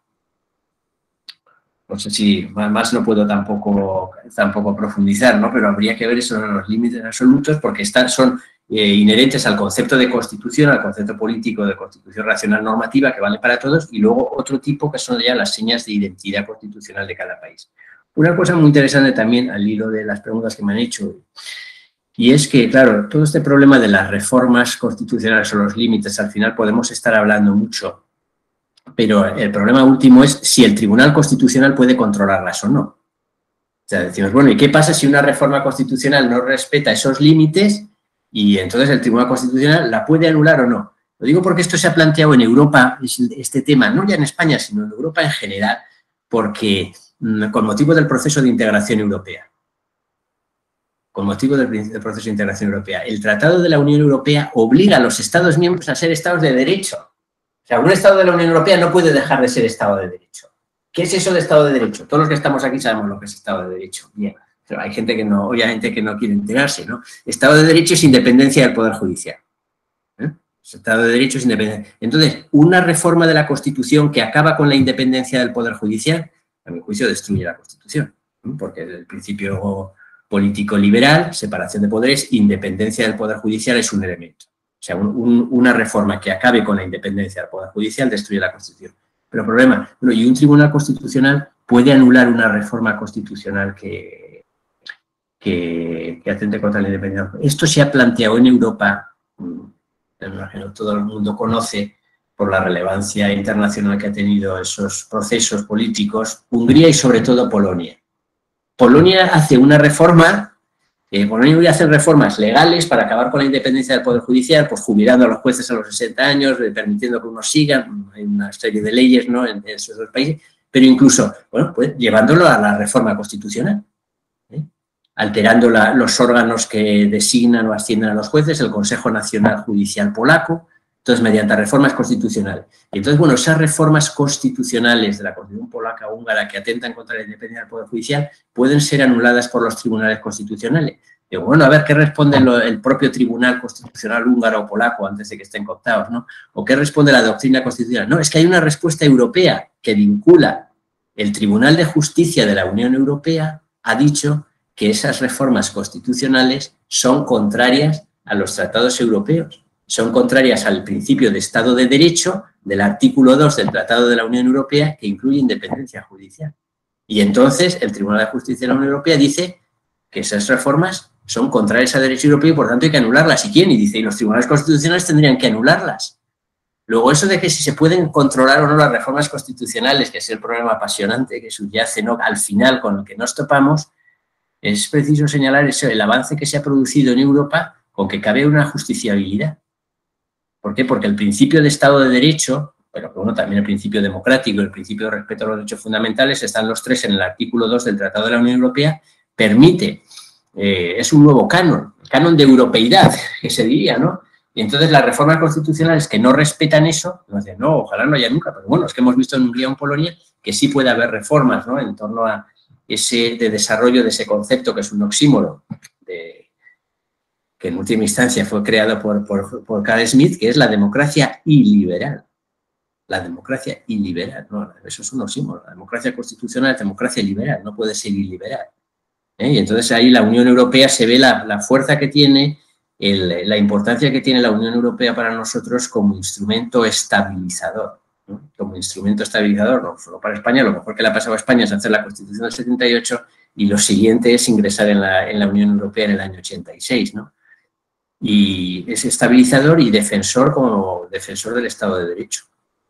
No sé si más no puedo tampoco, tampoco profundizar, ¿no? Pero habría que ver esos los límites absolutos porque están, son eh, inherentes al concepto de Constitución, al concepto político de Constitución racional normativa que vale para todos y luego otro tipo que son ya las señas de identidad constitucional de cada país. Una cosa muy interesante también al hilo de las preguntas que me han hecho, y es que, claro, todo este problema de las reformas constitucionales o los límites, al final podemos estar hablando mucho, pero el problema último es si el Tribunal Constitucional puede controlarlas o no. O sea, decimos, bueno, ¿y qué pasa si una reforma constitucional no respeta esos límites Y entonces el Tribunal Constitucional la puede anular o no. Lo digo porque esto se ha planteado en Europa, este tema, no ya en España, sino en Europa en general, porque con motivo del proceso de integración europea, con motivo del, del proceso de integración europea, el Tratado de la Unión Europea obliga a los Estados miembros a ser Estados de Derecho. O sea, un Estado de la Unión Europea no puede dejar de ser Estado de Derecho. ¿Qué es eso de Estado de Derecho? Todos los que estamos aquí sabemos lo que es Estado de Derecho. Bien, pero hay gente que no, obviamente que no quiere enterarse, ¿no? Estado de Derecho es independencia del Poder Judicial. ¿Eh? Estado de Derecho es independencia. Entonces, una reforma de la Constitución que acaba con la independencia del Poder Judicial, a mi juicio, destruye la Constitución, ¿no? Porque el principio político liberal, separación de poderes, independencia del Poder Judicial es un elemento. O sea, un, un, una reforma que acabe con la independencia del Poder Judicial destruye la Constitución. Pero problema, bueno, y un tribunal constitucional puede anular una reforma constitucional que, que, que atente contra la independencia. Esto se ha planteado en Europa, todo el mundo conoce por la relevancia internacional que ha tenido esos procesos políticos, Hungría y sobre todo Polonia. Polonia hace una reforma, eh, Polonia hace reformas legales para acabar con la independencia del Poder Judicial, pues jubilando a los jueces a los sesenta años, eh, permitiendo que unos sigan, hay una serie de leyes, ¿no?, en, en esos dos países, pero incluso, bueno, pues llevándolo a la reforma constitucional, ¿eh? alterando la, los órganos que designan o ascienden a los jueces, el Consejo Nacional Judicial Polaco, entonces mediante reformas constitucionales. Y entonces, bueno, esas reformas constitucionales de la Constitución polaca o húngara que atentan contra la independencia del Poder Judicial pueden ser anuladas por los tribunales constitucionales. Digo, bueno, a ver qué responde lo, el propio Tribunal Constitucional húngaro o polaco antes de que estén cooptados, ¿no? O qué responde la doctrina constitucional. No, es que hay una respuesta europea que vincula. El Tribunal de Justicia de la Unión Europea ha dicho que esas reformas constitucionales son contrarias a los tratados europeos. Son contrarias al principio de Estado de Derecho del artículo dos del Tratado de la Unión Europea, que incluye independencia judicial. Y entonces el Tribunal de Justicia de la Unión Europea dice que esas reformas son contrarias al derecho europeo y por tanto hay que anularlas. ¿Y quién? Y dice, y los tribunales constitucionales tendrían que anularlas. Luego, eso de que si se pueden controlar o no las reformas constitucionales, que es el problema apasionante que subyace, ¿no?, al final con el que nos topamos, es preciso señalar eso, el avance que se ha producido en Europa con que cabe una justiciabilidad. ¿Por qué? Porque el principio de Estado de Derecho, pero bueno, también el principio democrático y el principio de respeto a los derechos fundamentales, están los tres en el artículo dos del Tratado de la Unión Europea, permite, eh, es un nuevo canon, canon de europeidad, que se diría, ¿no? Y entonces las reformas constitucionales que no respetan eso, nos dicen, no, ojalá no haya nunca, pero bueno, es que hemos visto en Hungría o en Polonia que sí puede haber reformas, ¿no?, en torno a ese de desarrollo de ese concepto que es un oxímoron, de que en última instancia fue creado por, por, por Carl Smith, que es la democracia iliberal. La democracia iliberal, ¿no? Eso es un oxímoron. La democracia constitucional es democracia liberal, no puede ser iliberal. ¿Eh? Y entonces ahí la Unión Europea se ve la, la fuerza que tiene, el, la importancia que tiene la Unión Europea para nosotros como instrumento estabilizador. ¿No? Como instrumento estabilizador, no solo para España, lo mejor que le ha pasado a España es hacer la Constitución del setenta y ocho y lo siguiente es ingresar en la, en la Unión Europea en el año ochenta y seis, ¿no? Y es estabilizador y defensor como defensor del Estado de Derecho.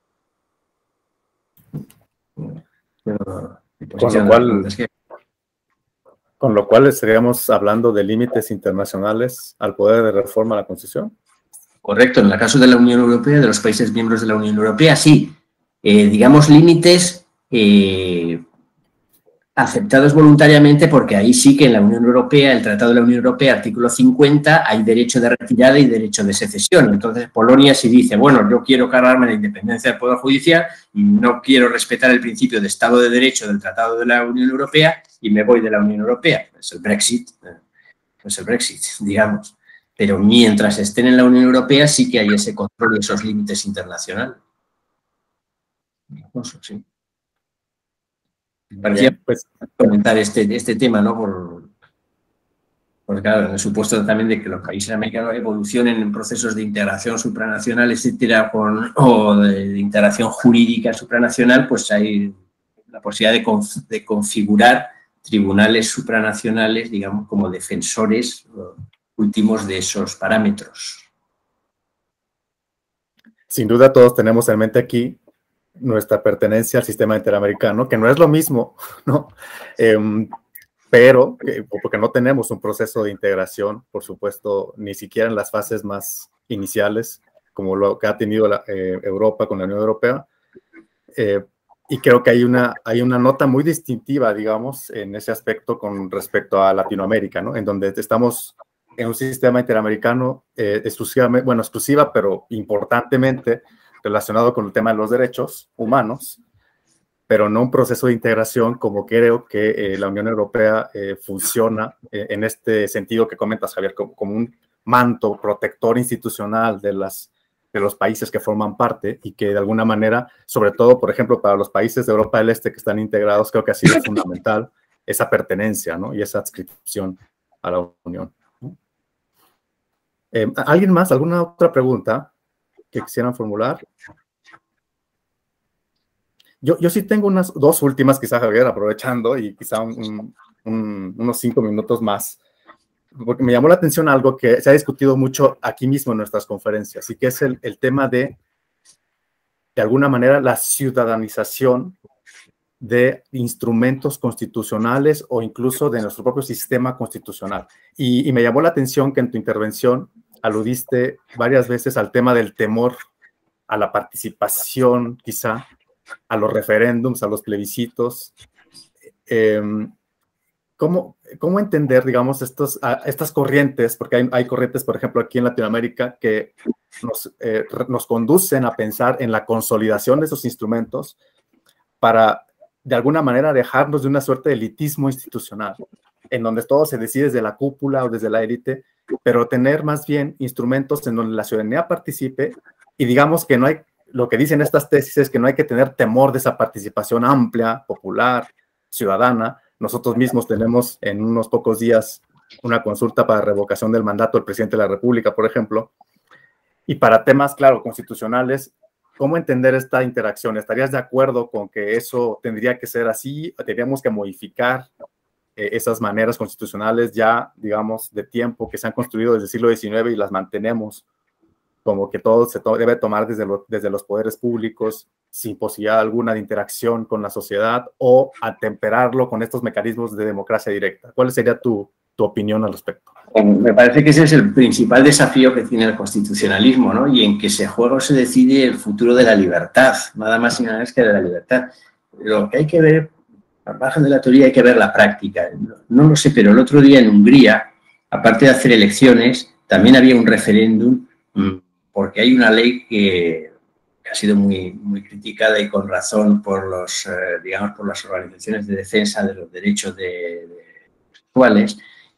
Con lo cual, con lo cual estaríamos hablando de límites internacionales al poder de reforma a la Constitución. Correcto, en el caso de la Unión Europea, de los países miembros de la Unión Europea, sí. Eh, digamos límites eh, aceptados voluntariamente, porque ahí sí que en la Unión Europea, el Tratado de la Unión Europea, artículo cincuenta, hay derecho de retirada y derecho de secesión. Entonces, Polonia sí dice, bueno, yo quiero cargarme la independencia del Poder Judicial y no quiero respetar el principio de Estado de Derecho del Tratado de la Unión Europea y me voy de la Unión Europea. Es el Brexit, es el Brexit, digamos. Pero mientras estén en la Unión Europea sí que hay ese control y esos límites internacionales. Sí. Parecía Bien, pues, comentar este, este tema, ¿no? Por, porque, claro, en el supuesto también de que los países americanos evolucionen en procesos de integración supranacional, etcétera, con, o de, de integración jurídica supranacional, pues hay la posibilidad de, conf, de configurar tribunales supranacionales, digamos, como defensores últimos de esos parámetros. Sin duda todos tenemos en mente aquí nuestra pertenencia al sistema interamericano, que no es lo mismo, ¿no? Eh, pero eh, porque no tenemos un proceso de integración, por supuesto, ni siquiera en las fases más iniciales, como lo que ha tenido la, eh, Europa con la Unión Europea. Eh, y creo que hay una, hay una nota muy distintiva, digamos, en ese aspecto con respecto a Latinoamérica, ¿no? En donde estamos en un sistema interamericano eh, exclusivamente, bueno, exclusiva, pero importantemente relacionado con el tema de los derechos humanos, pero no un proceso de integración como creo que eh, la Unión Europea eh, funciona eh, en este sentido que comentas, Javier, como, como un manto protector institucional de, las, de los países que forman parte y que de alguna manera, sobre todo, por ejemplo, para los países de Europa del Este que están integrados, creo que ha sido fundamental esa pertenencia, ¿no? Y esa adscripción a la Unión, ¿no? Eh, ¿Alguien más? ¿Alguna otra pregunta que quisieran formular? Yo, yo sí tengo unas dos últimas, quizá, Javier, aprovechando, y quizá un, un, unos cinco minutos más, porque me llamó la atención algo que se ha discutido mucho aquí mismo en nuestras conferencias, y que es el, el tema de, de alguna manera, la ciudadanización de instrumentos constitucionales o incluso de nuestro propio sistema constitucional. Y, y me llamó la atención que en tu intervención aludiste varias veces al tema del temor a la participación, quizá, a los referéndums, a los plebiscitos. Eh, ¿cómo, ¿Cómo entender, digamos, estos, a, estas corrientes? Porque hay, hay corrientes, por ejemplo, aquí en Latinoamérica que nos, eh, nos conducen a pensar en la consolidación de esos instrumentos para, de alguna manera, dejarnos de una suerte de elitismo institucional, en donde todo se decide desde la cúpula o desde la élite, pero tener más bien instrumentos en donde la ciudadanía participe y digamos que no hay. Lo que dicen estas tesis es que no hay que tener temor de esa participación amplia, popular, ciudadana. Nosotros mismos tenemos en unos pocos días una consulta para revocación del mandato del presidente de la República, por ejemplo. Y para temas, claro, constitucionales, ¿cómo entender esta interacción? ¿Estarías de acuerdo con que eso tendría que ser así? ¿Tendríamos que modificar eh, esas maneras constitucionales ya, digamos, de tiempo que se han construido desde el siglo diecinueve y las mantenemos? Como que todo se to debe tomar desde, lo, desde los poderes públicos, sin posibilidad alguna de interacción con la sociedad, o atemperarlo con estos mecanismos de democracia directa. ¿Cuál sería tu, tu opinión al respecto? Me parece que ese es el principal desafío que tiene el constitucionalismo, ¿no? Y en que se juega o se decide el futuro de la libertad, nada más y nada menos que de la libertad. Lo que hay que ver, al margen de la teoría, hay que ver la práctica. No lo sé, pero el otro día en Hungría, aparte de hacer elecciones, también había un referéndum, porque hay una ley que ha sido muy, muy criticada y con razón por los, eh, digamos, por las organizaciones de defensa de los derechos de, de sexuales,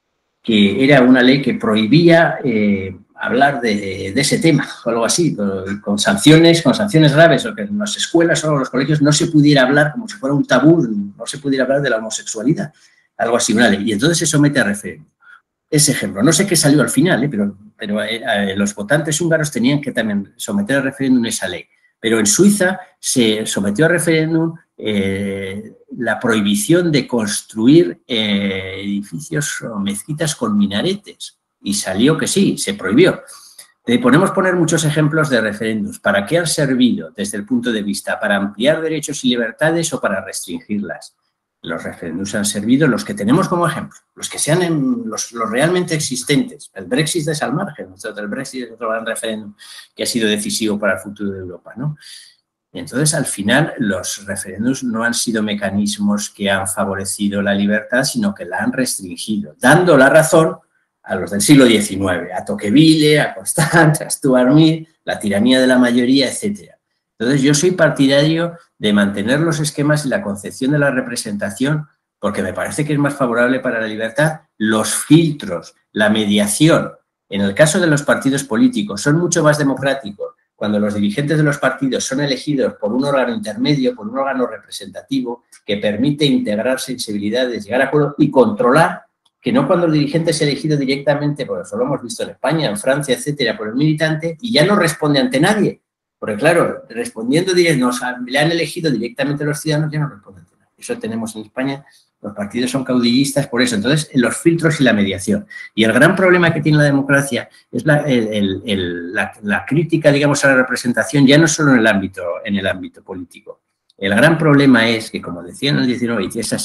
que era una ley que prohibía eh, hablar de, de ese tema o algo así, con sanciones, con sanciones graves, o que en las escuelas o en los colegios no se pudiera hablar como si fuera un tabú, no se pudiera hablar de la homosexualidad, algo así, una ley, y entonces se somete a referéndum. Ese ejemplo, no sé qué salió al final, ¿eh? pero, pero eh, los votantes húngaros tenían que también someter a referéndum esa ley. Pero en Suiza se sometió a referéndum eh, la prohibición de construir eh, edificios o mezquitas con minaretes. Y salió que sí, se prohibió. Eh, podemos poner muchos ejemplos de referéndums. ¿Para qué han servido desde el punto de vista? ¿Para ampliar derechos y libertades o para restringirlas? Los referéndums han servido, los que tenemos como ejemplo, los que sean en, los, los realmente existentes. El Brexit es al margen, el Brexit es otro gran referéndum que ha sido decisivo para el futuro de Europa, ¿no? Y entonces, al final, los referéndums no han sido mecanismos que han favorecido la libertad, sino que la han restringido, dando la razón a los del siglo diecinueve, a Tocqueville, a Constant, a Stuart Mill, la tiranía de la mayoría, etcétera. Entonces, yo soy partidario de mantener los esquemas y la concepción de la representación porque me parece que es más favorable para la libertad. Los filtros, la mediación, en el caso de los partidos políticos, son mucho más democráticos cuando los dirigentes de los partidos son elegidos por un órgano intermedio, por un órgano representativo que permite integrar sensibilidades, llegar a acuerdos y controlar, que no cuando el dirigente es elegido directamente, porque eso lo hemos visto en España, en Francia, etcétera, por el militante y ya no responde ante nadie. Porque claro, respondiendo, nos le han elegido directamente los ciudadanos, ya no responden. Eso tenemos en España, los partidos son caudillistas por eso. Entonces, los filtros y la mediación. Y el gran problema que tiene la democracia es la, el, el, el, la, la crítica, digamos, a la representación, ya no solo en el ámbito, en el ámbito político. El gran problema es que, como decía en el diecinueve, y es así,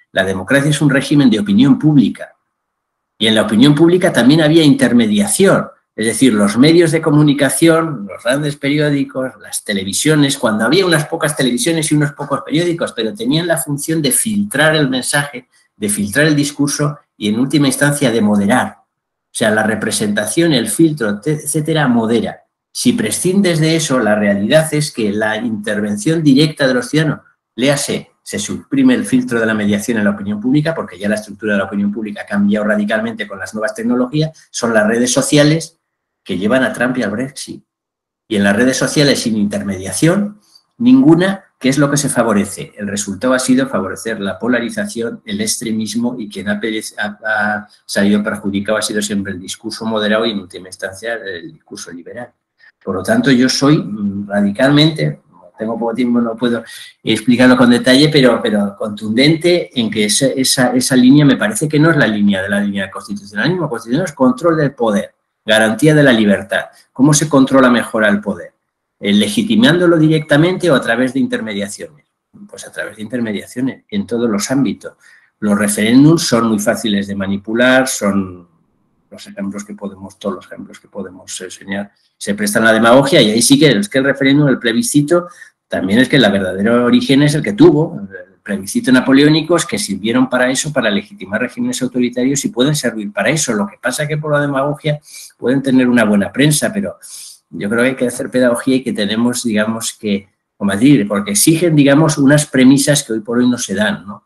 La democracia es un régimen de opinión pública. Y en la opinión pública también había intermediación. Es decir, los medios de comunicación, los grandes periódicos, las televisiones, cuando había unas pocas televisiones y unos pocos periódicos, pero tenían la función de filtrar el mensaje, de filtrar el discurso y, en última instancia, de moderar. O sea, la representación, el filtro, etcétera, modera. Si prescindes de eso, la realidad es que la intervención directa de los ciudadanos, léase, se suprime el filtro de la mediación en la opinión pública, porque ya la estructura de la opinión pública ha cambiado radicalmente con las nuevas tecnologías, son las redes sociales que llevan a Trump y al Brexit. Y en las redes sociales sin intermediación, ninguna, ¿qué es lo que se favorece? El resultado ha sido favorecer la polarización, el extremismo, y quien ha, ha, ha salido perjudicado ha sido siempre el discurso moderado y, en última instancia, el discurso liberal. Por lo tanto, yo soy radicalmente, tengo poco tiempo, no puedo explicarlo con detalle, pero, pero contundente en que esa, esa, esa línea me parece que no es la línea de la línea del constitucionalismo. El constitucionalismo es control del poder, garantía de la libertad. ¿Cómo se controla mejor al poder? ¿Legitimándolo directamente o a través de intermediaciones? Pues a través de intermediaciones, en todos los ámbitos. Los referéndums son muy fáciles de manipular, son los ejemplos que podemos, todos los ejemplos que podemos enseñar, se prestan a la demagogia, y ahí sí que es que el referéndum, el plebiscito, también es que el verdadero origen es el que tuvo, el plebiscito napoleónicos que sirvieron para eso, para legitimar regímenes autoritarios, y pueden servir para eso. Lo que pasa es que por la demagogia pueden tener una buena prensa, pero yo creo que hay que hacer pedagogía y que tenemos, digamos, que, como decir, porque exigen, digamos, unas premisas que hoy por hoy no se dan, ¿no?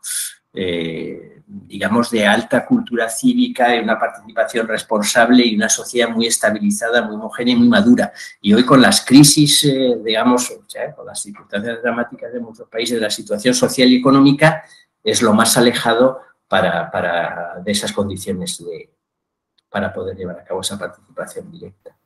Eh, digamos, de alta cultura cívica y una participación responsable y una sociedad muy estabilizada, muy homogénea y muy madura. Y hoy con las crisis, eh, digamos, o sea, con las circunstancias dramáticas de muchos países, la situación social y económica es lo más alejado para, para de esas condiciones de, para poder llevar a cabo esa participación directa.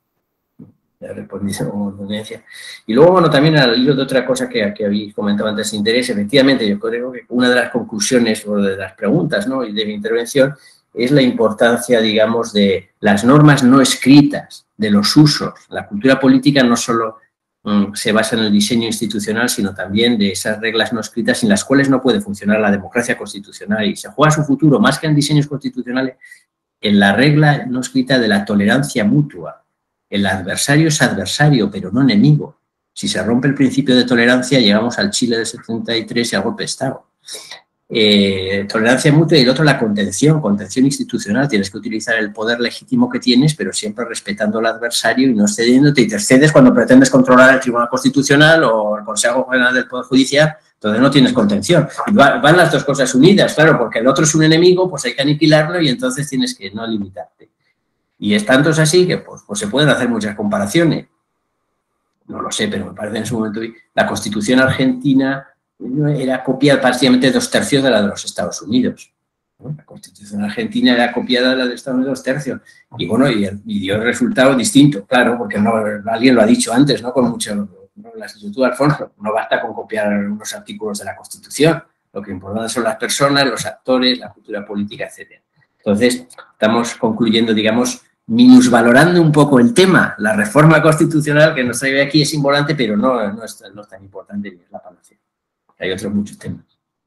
Y luego, bueno, también al hilo de otra cosa que, que habéis comentado antes de interés, efectivamente, yo creo que una de las conclusiones o de las preguntas, ¿no?, y de mi intervención es la importancia, digamos, de las normas no escritas, de los usos. La cultura política no solo mm, se basa en el diseño institucional, sino también de esas reglas no escritas sin las cuales no puede funcionar la democracia constitucional, y se juega su futuro, más que en diseños constitucionales, en la regla no escrita de la tolerancia mutua. El adversario es adversario, pero no enemigo. Si se rompe el principio de tolerancia, llegamos al Chile del setenta y tres y al golpe de Estado. Eh, tolerancia mutua, y el otro la contención, contención institucional. Tienes que utilizar el poder legítimo que tienes, pero siempre respetando al adversario y no cediéndote. Y te cedes cuando pretendes controlar el Tribunal Constitucional o el Consejo General del Poder Judicial, entonces no tienes contención. Y van las dos cosas unidas, claro, porque el otro es un enemigo, pues hay que aniquilarlo y entonces tienes que no limitarte. Y es tanto es así que pues, pues se pueden hacer muchas comparaciones. No lo sé, pero me parece en su momento la Constitución argentina era copiada prácticamente dos tercios de la de los Estados Unidos, ¿no? La Constitución argentina era copiada de la de Estados Unidos dos tercios. Y bueno, y, y dio el resultado distinto, claro, porque no, alguien lo ha dicho antes, ¿no? Con mucho, ¿no? La institución de Alfonso, no basta con copiar unos artículos de la Constitución. Lo que importa son las personas, los actores, la cultura política, etcétera. Entonces, estamos concluyendo, digamos, minusvalorando un poco el tema. La reforma constitucional que nos trae aquí es importante, pero no, no, es, no es tan importante ni es la panacea. Hay otros muchos temas.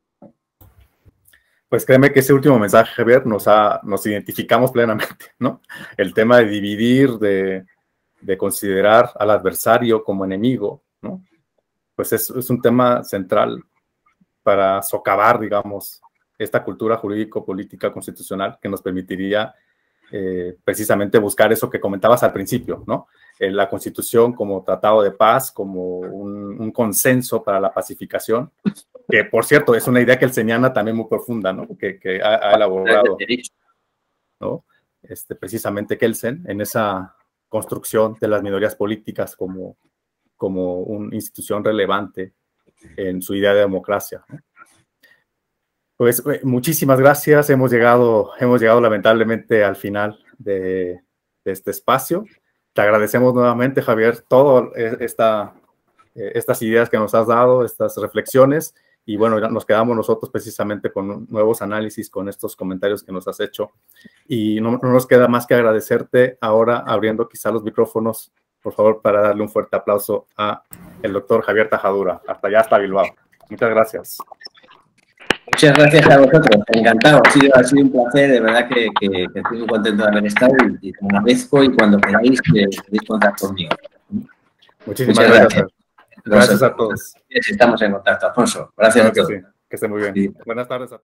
Pues créeme que ese último mensaje, Javier, nos, ha, nos identificamos plenamente, ¿no? El tema de dividir, de, de considerar al adversario como enemigo, ¿no? Pues es, es un tema central para socavar, digamos, esta cultura jurídico-política constitucional que nos permitiría Eh, precisamente buscar eso que comentabas al principio, ¿no? Eh, la Constitución como tratado de paz, como un, un consenso para la pacificación, que por cierto es una idea kelseniana también muy profunda, ¿no? Que, que ha, ha elaborado, ¿no? Este, precisamente Kelsen en esa construcción de las minorías políticas como, como una institución relevante en su idea de democracia, ¿no? Pues muchísimas gracias, hemos llegado, hemos llegado lamentablemente al final de, de este espacio. Te agradecemos nuevamente, Javier, todas esta, estas ideas que nos has dado, estas reflexiones, y bueno, nos quedamos nosotros precisamente con nuevos análisis, con estos comentarios que nos has hecho, y no, no nos queda más que agradecerte ahora, abriendo quizá los micrófonos, por favor, para darle un fuerte aplauso a el doctor Javier Tajadura, hasta allá, hasta Bilbao. Muchas gracias. Muchas gracias a vosotros, encantado, ha sido, ha sido un placer, de verdad que, que, que estoy muy contento de haber estado y, y te agradezco y cuando queráis que podéis contar conmigo. Muchísimas Muchas gracias. gracias. Gracias a todos. Estamos en contacto, Alfonso. Gracias Claro a que todos. sí, que esté muy bien. Sí. Buenas tardes a todos.